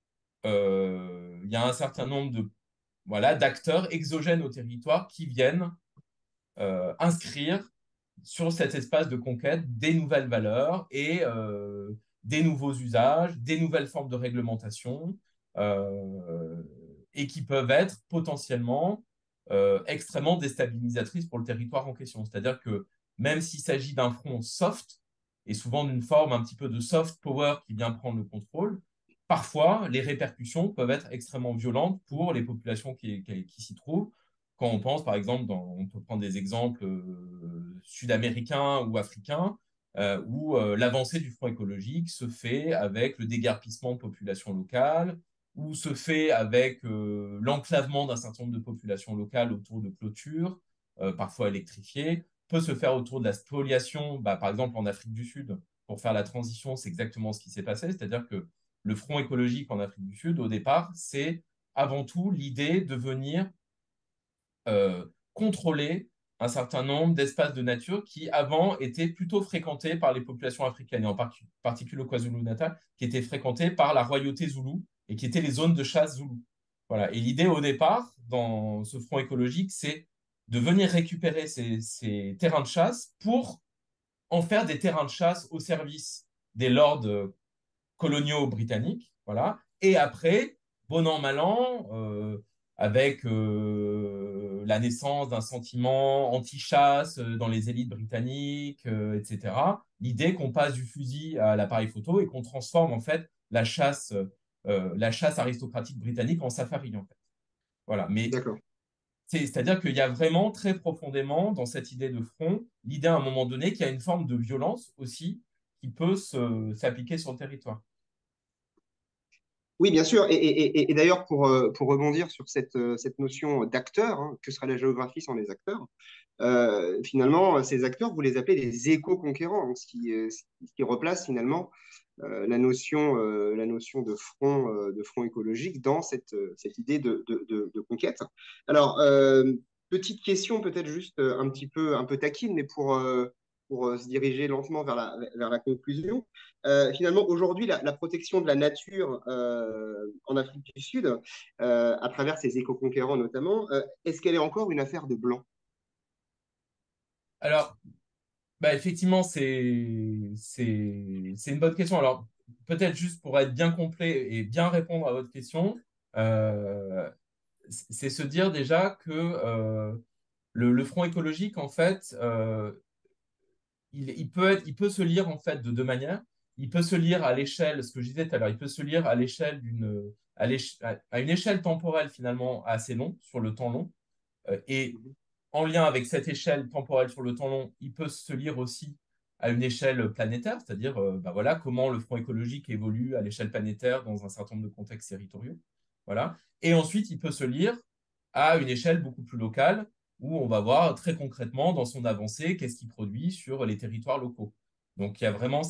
B: y a un certain nombre d'acteurs exogènes au territoire qui viennent inscrire sur cet espace de conquête des nouvelles valeurs et des nouveaux usages, des nouvelles formes de réglementation, et qui peuvent être potentiellement extrêmement déstabilisatrices pour le territoire en question. C'est-à-dire que même s'il s'agit d'un front soft, et souvent d'une forme un petit peu de soft power qui vient prendre le contrôle, parfois les répercussions peuvent être extrêmement violentes pour les populations qui s'y trouvent. Quand on pense, par exemple, on peut prendre des exemples sud-américains ou africains, où l'avancée du front écologique se fait avec le déguerpissement de populations locales, ou se fait avec l'enclavement d'un certain nombre de populations locales autour de clôtures, parfois électrifiées, peut se faire autour de la spoliation, par exemple en Afrique du Sud, pour faire la transition, c'est exactement ce qui s'est passé, c'est-à-dire que le front écologique en Afrique du Sud, au départ, c'est avant tout l'idée de venir contrôler un certain nombre d'espaces de nature qui, avant, étaient plutôt fréquentés par les populations africaines, et en particulier au KwaZulu-Natal, qui étaient fréquentés par la royauté zoulou et qui étaient les zones de chasse zoulou. Voilà. Et l'idée, au départ, dans ce front écologique, c'est de venir récupérer ces terrains de chasse pour en faire des terrains de chasse au service des lords coloniaux britanniques. Voilà. Et après, bon an, mal an, avec la naissance d'un sentiment anti-chasse dans les élites britanniques, etc. L'idée qu'on passe du fusil à l'appareil photo et qu'on transforme en fait la chasse aristocratique britannique en safari en fait. Voilà. Mais c'est-à-dire qu'il y a vraiment très profondément dans cette idée de front l'idée à un moment donné qu'il y a une forme de violence aussi qui peut s'appliquer sur le territoire.
C: Oui, bien sûr. Et d'ailleurs, pour rebondir sur cette notion d'acteur, hein, que serait la géographie sans les acteurs, finalement, ces acteurs, vous les appelez des éco-conquérants, donc ce qui replace finalement la notion de front écologique dans cette idée de conquête. Alors, petite question peut-être juste un peu taquine, mais pour se diriger lentement vers la conclusion. Finalement, aujourd'hui, la protection de la nature en Afrique du Sud, à travers ces éco-conquérants notamment, est-ce qu'elle est encore une affaire de blanc?
B: Alors, effectivement, c'est une bonne question. Alors, peut-être juste pour être bien complet et bien répondre à votre question, euh, c'est se dire déjà que le front écologique, en fait, il peut se lire en fait de deux manières. Il peut se lire à l'échelle, ce que je disais tout à l'heure, il peut se lire à l'échelle à une échelle temporelle finalement assez longue, sur le temps long. Et en lien avec cette échelle temporelle sur le temps long, il peut se lire aussi à une échelle planétaire, c'est-à-dire voilà, comment le front écologique évolue à l'échelle planétaire dans un certain nombre de contextes territoriaux. Voilà. Et ensuite, il peut se lire à une échelle beaucoup plus locale, où on va voir très concrètement dans son avancée qu'est-ce qu'il produit sur les territoires locaux. Donc, il y a vraiment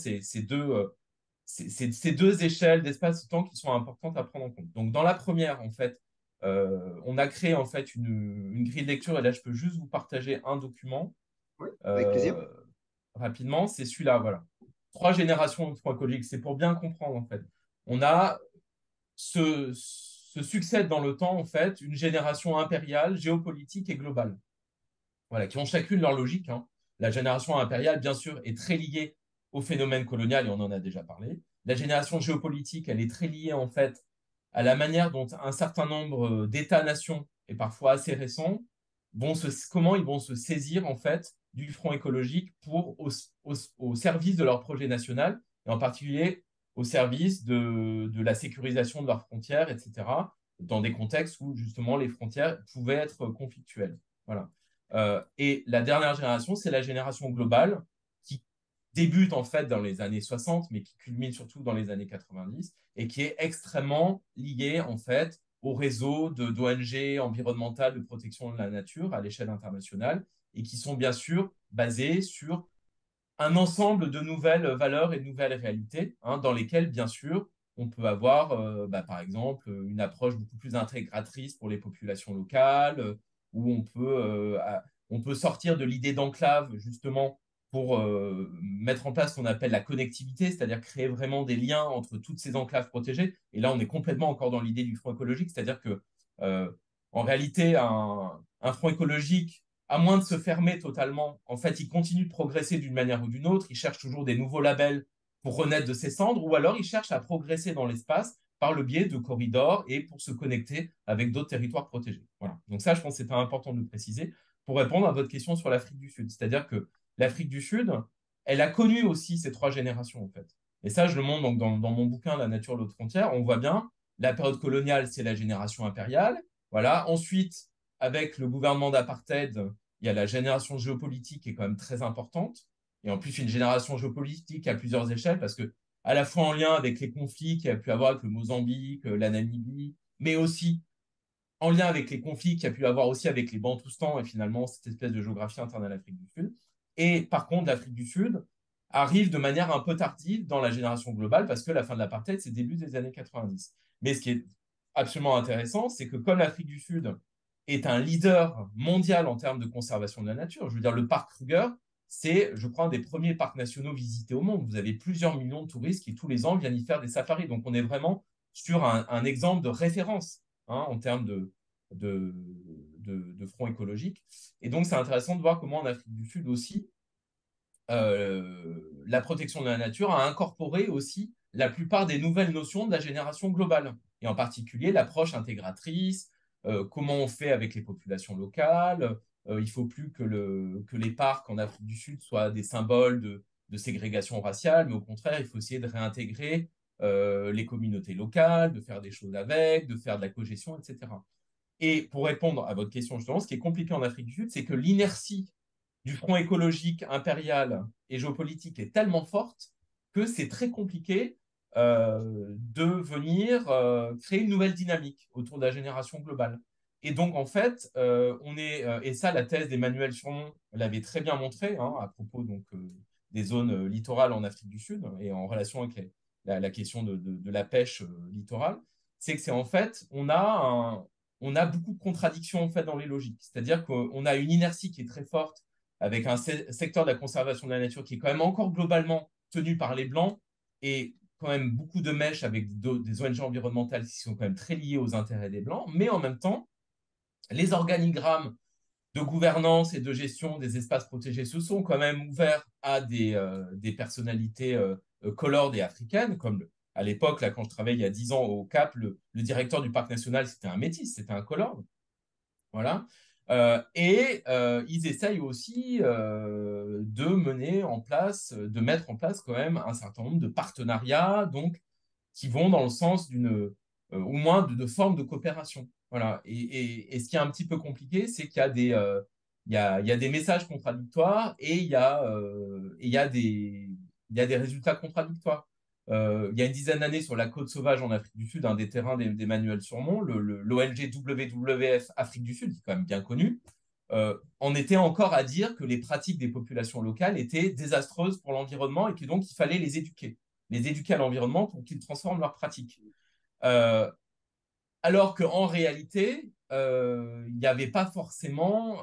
B: ces deux échelles d'espace-temps qui sont importantes à prendre en compte. Donc, dans la première, en fait, on a créé en fait une grille de lecture, et là, je peux juste vous partager un document
C: Oui, avec plaisir.
B: rapidement. C'est celui-là, voilà. 3 générations de front écologique. C'est pour bien comprendre, en fait. On a se succèdent dans le temps, en fait, une génération impériale, géopolitique et globale. Voilà, qui ont chacune leur logique, hein. La génération impériale, bien sûr, est très liée au phénomène colonial, et on en a déjà parlé. La génération géopolitique, elle est très liée, en fait, à la manière dont un certain nombre d'États-nations, et parfois assez récents, comment ils vont se saisir, en fait, du front écologique au service de leur projet national, et en particulier au service de la sécurisation de leurs frontières, etc., dans des contextes où, justement, les frontières pouvaient être conflictuelles. Voilà. Et la dernière génération, c'est la génération globale qui débute en fait dans les années 60, mais qui culmine surtout dans les années 90 et qui est extrêmement liée en fait au réseau d'ONG environnementales de protection de la nature à l'échelle internationale et qui sont bien sûr basées sur un ensemble de nouvelles valeurs et de nouvelles réalités, hein, dans lesquelles, bien sûr, on peut avoir, par exemple, une approche beaucoup plus intégratrice pour les populations locales, où on peut sortir de l'idée d'enclave, justement, pour mettre en place ce qu'on appelle la connectivité, c'est-à-dire créer vraiment des liens entre toutes ces enclaves protégées. Et là, on est complètement encore dans l'idée du front écologique, c'est-à-dire que, euh, en réalité, un front écologique à moins de se fermer totalement, en fait, il continue de progresser d'une manière ou d'une autre. Il cherche toujours des nouveaux labels pour renaître de ses cendres, ou alors il cherche à progresser dans l'espace par le biais de corridors et pour se connecter avec d'autres territoires protégés. Voilà. Donc ça, je pense que c'est important de le préciser pour répondre à votre question sur l'Afrique du Sud. C'est-à-dire que l'Afrique du Sud, elle a connu aussi ces 3 générations, en fait. Et ça, je le montre donc dans mon bouquin La nature, l'autre frontière. On voit bien, la période coloniale, c'est la génération impériale. Voilà. Ensuite, avec le gouvernement d'apartheid, il y a la génération géopolitique qui est quand même très importante. Et en plus, une génération géopolitique à plusieurs échelles, parce que à la fois en lien avec les conflits qu'il y a pu avoir avec le Mozambique, la Namibie, mais aussi en lien avec les conflits qu'il y a pu avoir aussi avec les Bantoustans et finalement cette espèce de géographie interne à l'Afrique du Sud. Et par contre, l'Afrique du Sud arrive de manière un peu tardive dans la génération globale parce que la fin de l'apartheid, c'est début des années 90. Mais ce qui est absolument intéressant, c'est que comme l'Afrique du Sud est un leader mondial en termes de conservation de la nature, je veux dire, le parc Kruger, c'est, je crois, un des premiers parcs nationaux visités au monde. Vous avez plusieurs millions de touristes qui, tous les ans, viennent y faire des safaris. Donc, on est vraiment sur un exemple de référence, hein, en termes de, de front écologique. Et donc, c'est intéressant de voir comment en Afrique du Sud aussi, la protection de la nature a incorporé aussi la plupart des nouvelles notions de la génération globale, et en particulier l'approche intégratrice, comment on fait avec les populations locales. Il ne faut plus que les parcs en Afrique du Sud soient des symboles de ségrégation raciale, mais au contraire, il faut essayer de réintégrer les communautés locales, de faire des choses avec, de faire de la cogestion, etc. Et pour répondre à votre question, justement, ce qui est compliqué en Afrique du Sud, c'est que l'inertie du front écologique, impérial et géopolitique est tellement forte que c'est très compliqué de venir créer une nouvelle dynamique autour de la génération globale. Et donc, en fait, et ça, la thèse d'Emmanuel Surmont l'avait très bien montré, hein, à propos donc, des zones littorales en Afrique du Sud et en relation avec la question de la pêche littorale, c'est que c'est en fait, on a beaucoup de contradictions en fait dans les logiques. C'est-à-dire qu'on a une inertie qui est très forte avec un secteur de la conservation de la nature qui est quand même encore globalement tenu par les Blancs et quand même beaucoup de mèches avec des ONG environnementales qui sont quand même très liées aux intérêts des Blancs, mais en même temps, les organigrammes de gouvernance et de gestion des espaces protégés se sont quand même ouverts à des personnalités colordes et africaines, comme à l'époque, là, quand je travaillais il y a 10 ans au Cap, le directeur du parc national, c'était un métis, c'était un colorde. Voilà. Ils essayent aussi de mener en place, de mettre en place quand même un certain nombre de partenariats, donc qui vont dans le sens au moins de formes de coopération. Voilà. Et ce qui est un petit peu compliqué, c'est qu'il y a il y a des messages contradictoires il y a des résultats contradictoires. Il y a une dizaine d'années, sur la côte sauvage en Afrique du Sud, un des terrains d'Emmanuel Surmont, l'ONG WWF Afrique du Sud, qui est quand même bien connu, on était encore à dire que les pratiques des populations locales étaient désastreuses pour l'environnement et que donc il fallait les éduquer à l'environnement pour qu'ils transforment leurs pratiques. Alors qu'en réalité, il n'y avait pas forcément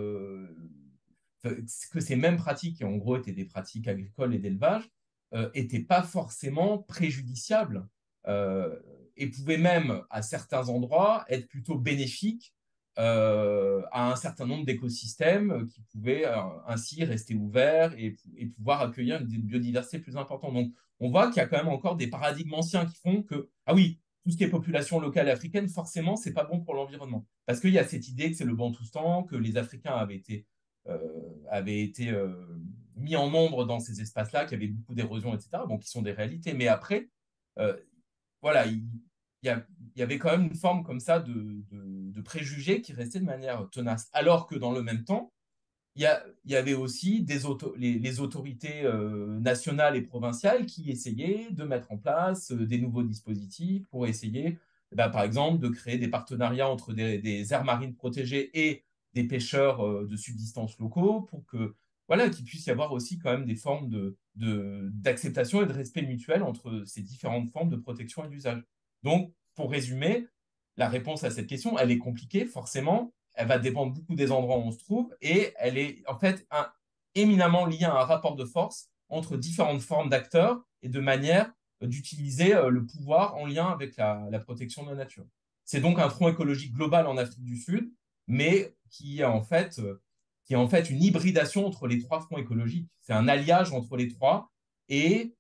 B: que ces mêmes pratiques, qui en gros étaient des pratiques agricoles et d'élevage, n'étaient pas forcément préjudiciables et pouvaient même, à certains endroits, être plutôt bénéfiques à un certain nombre d'écosystèmes qui pouvaient ainsi rester ouverts et pouvoir accueillir une biodiversité plus importante. Donc, on voit qu'il y a quand même encore des paradigmes anciens qui font que, ah oui, tout ce qui est population locale africaine, forcément, c'est pas bon pour l'environnement. Parce qu'il y a cette idée que c'est le Bantoustan, que les Africains avaient été mis en nombre dans ces espaces-là, qu'il y avait beaucoup d'érosion, etc. Bon, qui sont des réalités. Mais après, euh, voilà, il y avait quand même une forme comme ça de préjugés qui restaient de manière tenace. Alors que dans le même temps, il y avait aussi les autorités nationales et provinciales qui essayaient de mettre en place des nouveaux dispositifs pour essayer, par exemple, de créer des partenariats entre des aires marines protégées et des pêcheurs de subsistance locaux pour que, voilà, qu'il puisse y avoir aussi quand même des formes d'acceptation et de respect mutuel entre ces différentes formes de protection et d'usage. Donc, pour résumer, la réponse à cette question, elle est compliquée, forcément. Elle va dépendre beaucoup des endroits où on se trouve et elle est en fait éminemment liée à un rapport de force entre différentes formes d'acteurs et de manière d'utiliser le pouvoir en lien avec la protection de la nature. C'est donc un front écologique global en Afrique du Sud, mais qui est en fait une hybridation entre les trois fronts écologiques. C'est un alliage entre les trois et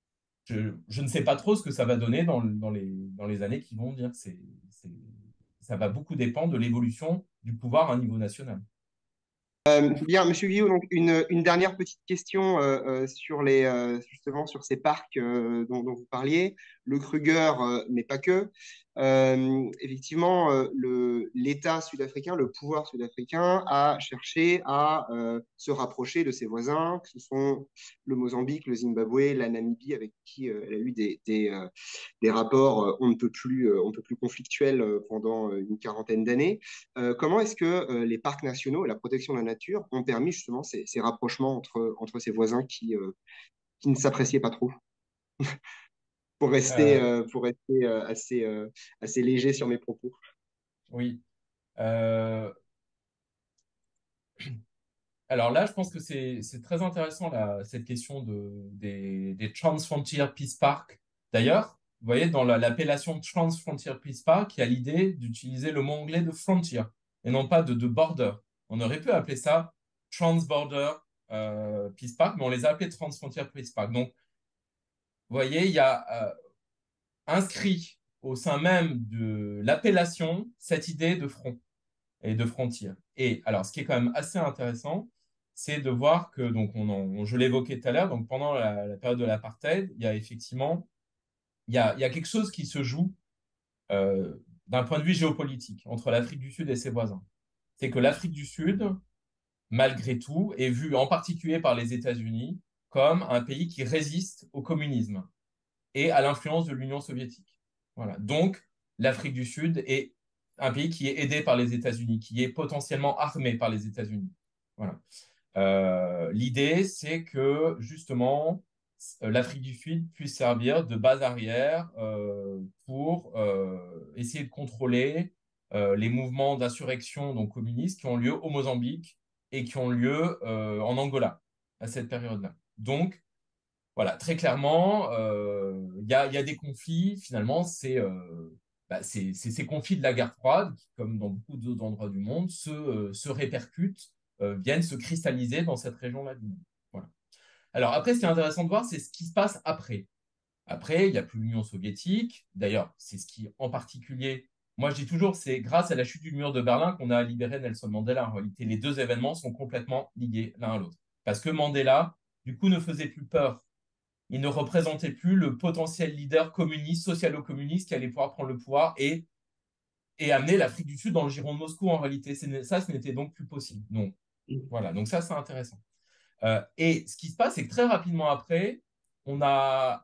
B: je ne sais pas trop ce que ça va donner dans les années qui vont venir. Ça va beaucoup dépendre de l'évolution du pouvoir à un niveau national.
C: Bien, Monsieur Guillaume, donc une dernière petite question sur justement sur ces parcs dont vous parliez, le Kruger, mais pas que. Effectivement, l'État sud-africain, le pouvoir sud-africain a cherché à se rapprocher de ses voisins, que ce sont le Mozambique, le Zimbabwe, la Namibie, avec qui elle a eu des rapports on ne peut plus conflictuels pendant une quarantaine d'années. Comment est-ce que les parcs nationaux et la protection de la nature ont permis justement ces rapprochements entre ces voisins qui ne s'appréciaient pas trop? Pour rester assez léger sur mes propos.
B: Oui. Alors là, je pense que c'est très intéressant cette question des Trans-Frontier Peace Park. D'ailleurs, vous voyez, dans l'appellation Trans-Frontier Peace Park, il y a l'idée d'utiliser le mot anglais de frontier et non pas de border. On aurait pu appeler ça Trans-Border Peace Park, mais on les a appelés Trans-Frontier Peace Park. Donc, vous voyez, il y a inscrit au sein même de l'appellation cette idée de front et de frontière. Et alors, ce qui est quand même assez intéressant, c'est de voir que, donc, je l'évoquais tout à l'heure, donc pendant la période de l'apartheid, il y a effectivement, il y a quelque chose qui se joue euh, d'un point de vue géopolitique entre l'Afrique du Sud et ses voisins. C'est que l'Afrique du Sud, malgré tout, est vue en particulier par les États-Unis comme un pays qui résiste au communisme et à l'influence de l'Union soviétique. Voilà. Donc, l'Afrique du Sud est un pays qui est aidé par les États-Unis, qui est potentiellement armé par les États-Unis. Voilà. L'idée, c'est que justement, l'Afrique du Sud puisse servir de base arrière pour essayer de contrôler les mouvements d'insurrection donc communistes qui ont lieu au Mozambique et qui ont lieu en Angola à cette période-là. Donc, voilà, très clairement, y a des conflits. Finalement, c'est ces conflits de la guerre froide qui, comme dans beaucoup d'autres endroits du monde, se répercutent, viennent se cristalliser dans cette région-là du monde. Voilà. Alors après, ce qui est intéressant de voir, c'est ce qui se passe après. Après, il n'y a plus l'Union soviétique. D'ailleurs, c'est ce qui, en particulier, moi je dis toujours, c'est grâce à la chute du mur de Berlin qu'on a libéré Nelson Mandela. En réalité, les deux événements sont complètement liés l'un à l'autre. Parce que Mandela, du coup, ne faisait plus peur. Il ne représentait plus le potentiel leader communiste, socialo-communiste qui allait pouvoir prendre le pouvoir et amener l'Afrique du Sud dans le giron de Moscou en réalité. Ça, ce n'était donc plus possible. Donc, voilà, donc ça, c'est intéressant. Et ce qui se passe, c'est que très rapidement après, on a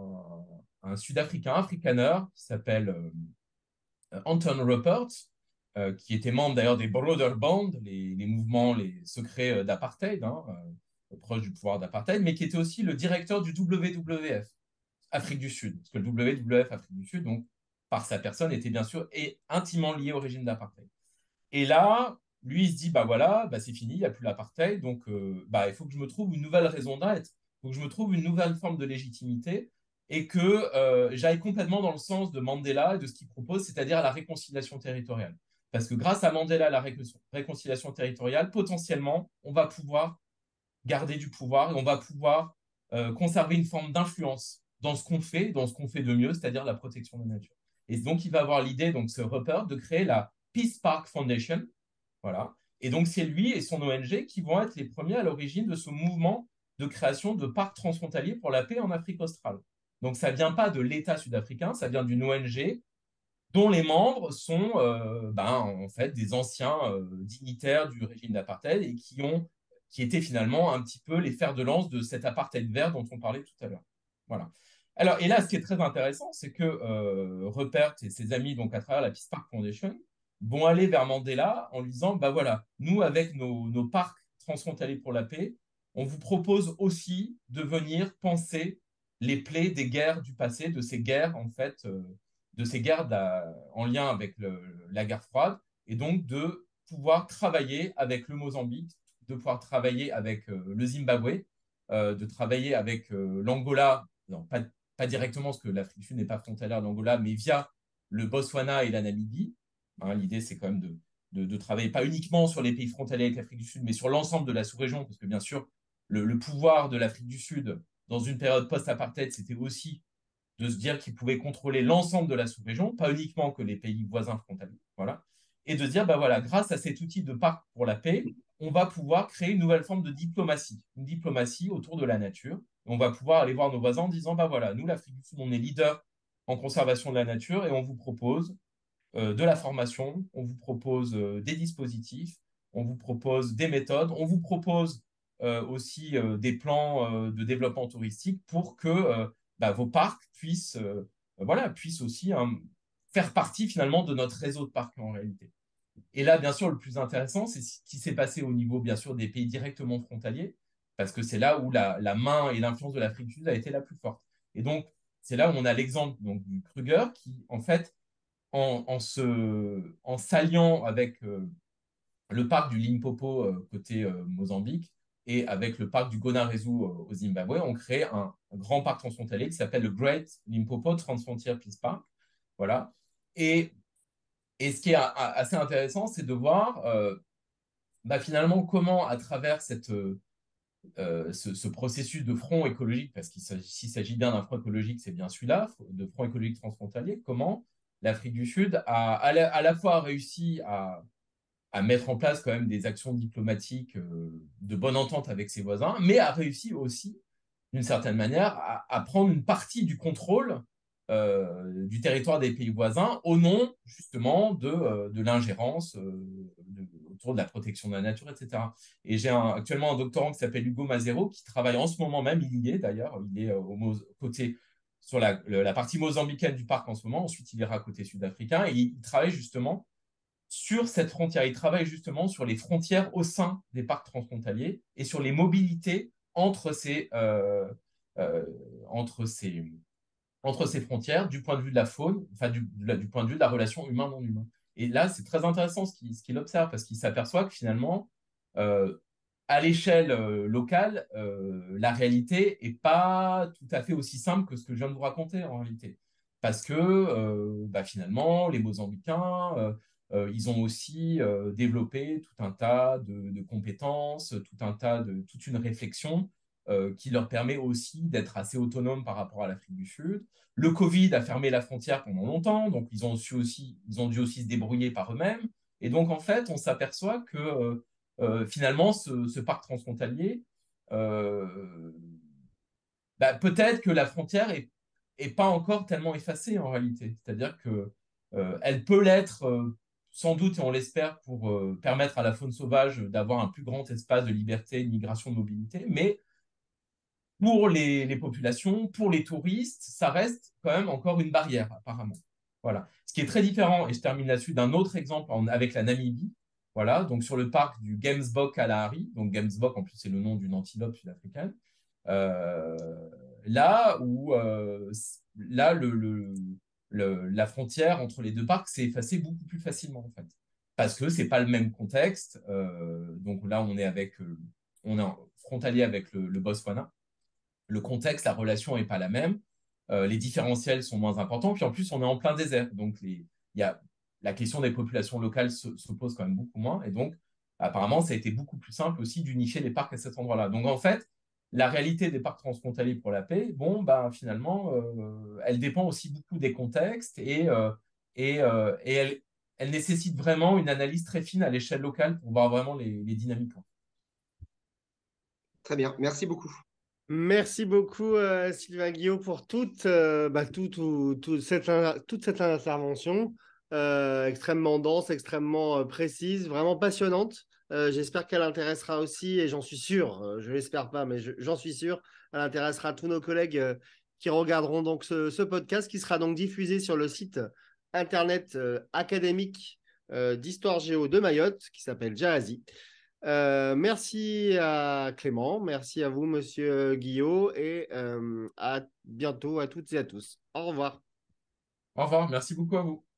B: un Sud-Africain, afrikaner, qui s'appelle Anton Rupert, qui était membre d'ailleurs des Broederbond, les mouvements, les secrets d'apartheid, proche du pouvoir d'apartheid, mais qui était aussi le directeur du WWF, Afrique du Sud. Parce que le WWF Afrique du Sud, donc, par sa personne, était bien sûr intimement lié au régime d'apartheid. Et là, lui, il se dit, bah voilà, bah c'est fini, il n'y a plus l'apartheid, donc bah, il faut que je me trouve une nouvelle raison d'être, il faut que je me trouve une nouvelle forme de légitimité et que j'aille complètement dans le sens de Mandela et de ce qu'il propose, c'est-à-dire la réconciliation territoriale. Parce que grâce à Mandela, la réconciliation territoriale, potentiellement, on va pouvoir garder du pouvoir et on va pouvoir conserver une forme d'influence dans ce qu'on fait de mieux, c'est-à-dire la protection de la nature. Et donc, il va avoir l'idée, donc ce Rupert, de créer la Peace Park Foundation. Voilà. Et donc, c'est lui et son ONG qui vont être les premiers à l'origine de ce mouvement de création de parcs transfrontaliers pour la paix en Afrique australe. Donc, ça ne vient pas de l'État sud-africain, ça vient d'une ONG dont les membres sont en fait des anciens dignitaires du régime d'apartheid et qui étaient finalement un petit peu les fers de lance de cet apartheid vert dont on parlait tout à l'heure. Voilà. Alors, et là, ce qui est très intéressant, c'est que Rupert et ses amis, donc à travers la Peace Park Foundation, vont aller vers Mandela en lui disant, bah voilà, nous, avec nos parcs transfrontaliers pour la paix, on vous propose aussi de venir penser les plaies des guerres du passé, de ces guerres, en fait, de ces guerres en lien avec la guerre froide, et donc de pouvoir travailler avec le Mozambique, de pouvoir travailler avec le Zimbabwe, de travailler avec l'Angola, non, pas directement, parce que l'Afrique du Sud n'est pas frontalière de l'Angola, mais via le Botswana et la Namibie. L'idée, c'est quand même de travailler pas uniquement sur les pays frontaliers avec l'Afrique du Sud, mais sur l'ensemble de la sous-région, parce que bien sûr, le pouvoir de l'Afrique du Sud dans une période post-apartheid, c'était aussi de se dire qu'ils pouvaient contrôler l'ensemble de la sous-région, pas uniquement que les pays voisins frontaliers, voilà, et de dire, bah voilà, grâce à cet outil de parc pour la paix, on va pouvoir créer une nouvelle forme de diplomatie, une diplomatie autour de la nature. Et on va pouvoir aller voir nos voisins en disant, bah voilà, nous, l'Afrique du Sud, on est leader en conservation de la nature et on vous propose de la formation, on vous propose des dispositifs, on vous propose des méthodes, on vous propose aussi des plans de développement touristique pour que vos parcs puissent aussi faire partie finalement de notre réseau de parcs en réalité. Et là, bien sûr, le plus intéressant, c'est ce qui s'est passé au niveau, bien sûr, des pays directement frontaliers, parce que c'est là où la main et l'influence de l'Afrique du Sud a été la plus forte. Et donc, c'est là où on a l'exemple donc, du Kruger qui, en fait, en s'alliant avec le parc du Limpopo côté Mozambique et avec le parc du Gonarezu au Zimbabwe, on crée un grand parc transfrontalier qui s'appelle le Great Limpopo Transfrontier Peace Park. Voilà. Et ce qui est assez intéressant, c'est de voir finalement comment, à travers ce processus de front écologique, parce s'il s'agit bien d'un front écologique, c'est bien celui-là, de front écologique transfrontalier, comment l'Afrique du Sud a à la fois réussi à mettre en place quand même des actions diplomatiques de bonne entente avec ses voisins, mais a réussi aussi, d'une certaine manière, à prendre une partie du contrôle du territoire des pays voisins au nom justement de l'ingérence autour de la protection de la nature, etc. Et j'ai actuellement un doctorant qui s'appelle Hugo Mazero qui travaille en ce moment même, il y est d'ailleurs, il est côté sur la partie mozambicaine du parc en ce moment, ensuite il ira côté sud-africain et il travaille justement sur cette frontière. Il travaille justement sur les frontières au sein des parcs transfrontaliers et sur les mobilités entre euh, entre ces, entre ces frontières du point de vue de la faune, enfin du point de vue de la relation humain-non humain. Et là, c'est très intéressant ce qu'il observe parce qu'il s'aperçoit que finalement, euh, à l'échelle locale, la réalité n'est pas tout à fait aussi simple que ce que je viens de vous raconter en réalité. Parce que finalement, les Mozambicains, ils ont aussi développé tout un tas de compétences, toute une réflexion qui leur permet aussi d'être assez autonomes par rapport à l'Afrique du Sud. Le Covid a fermé la frontière pendant longtemps, donc ils ont dû aussi se débrouiller par eux-mêmes. Et donc, en fait, on s'aperçoit que finalement, ce parc transfrontalier, euh, peut-être que la frontière est pas encore tellement effacée en réalité. C'est-à-dire que elle peut l'être sans doute, et on l'espère, pour permettre à la faune sauvage d'avoir un plus grand espace de liberté, de migration, de mobilité, mais pour les populations, pour les touristes, ça reste quand même encore une barrière, apparemment. Voilà. Ce qui est très différent, et je termine là-dessus, d'un autre exemple avec la Namibie. Voilà, donc sur le parc du Gamesbok Kalahari, donc Gamesbok, en plus, c'est le nom d'une antilope sud-africaine. Euh, là où là, la frontière entre les deux parcs s'est effacée beaucoup plus facilement, en fait. Parce que c'est pas le même contexte. Donc là, on est frontalier avec le Botswana. Le contexte, la relation n'est pas la même. Les différentiels sont moins importants. Puis en plus, on est en plein désert. Donc, la question des populations locales se pose quand même beaucoup moins. Et donc, apparemment, ça a été beaucoup plus simple aussi d'unifier les parcs à cet endroit-là. Donc, en fait, la réalité des parcs transfrontaliers pour la paix, bon, ben, finalement, elle dépend aussi beaucoup des contextes et elle nécessite vraiment une analyse très fine à l'échelle locale pour voir vraiment les dynamiques.
C: Très bien, merci beaucoup.
A: Merci beaucoup, Sylvain Guillaume, pour toute cette intervention extrêmement dense, extrêmement précise, vraiment passionnante. J'espère qu'elle intéressera aussi, et j'en suis sûr, je l'espère pas, mais j'en suis sûr, elle intéressera tous nos collègues qui regarderont donc ce podcast qui sera donc diffusé sur le site internet académique d'Histoire Géo de Mayotte, qui s'appelle Jahazi. Merci à Clément, merci à vous, monsieur Guillot, et à bientôt à toutes et à tous. Au revoir.
B: Au revoir, merci beaucoup à vous.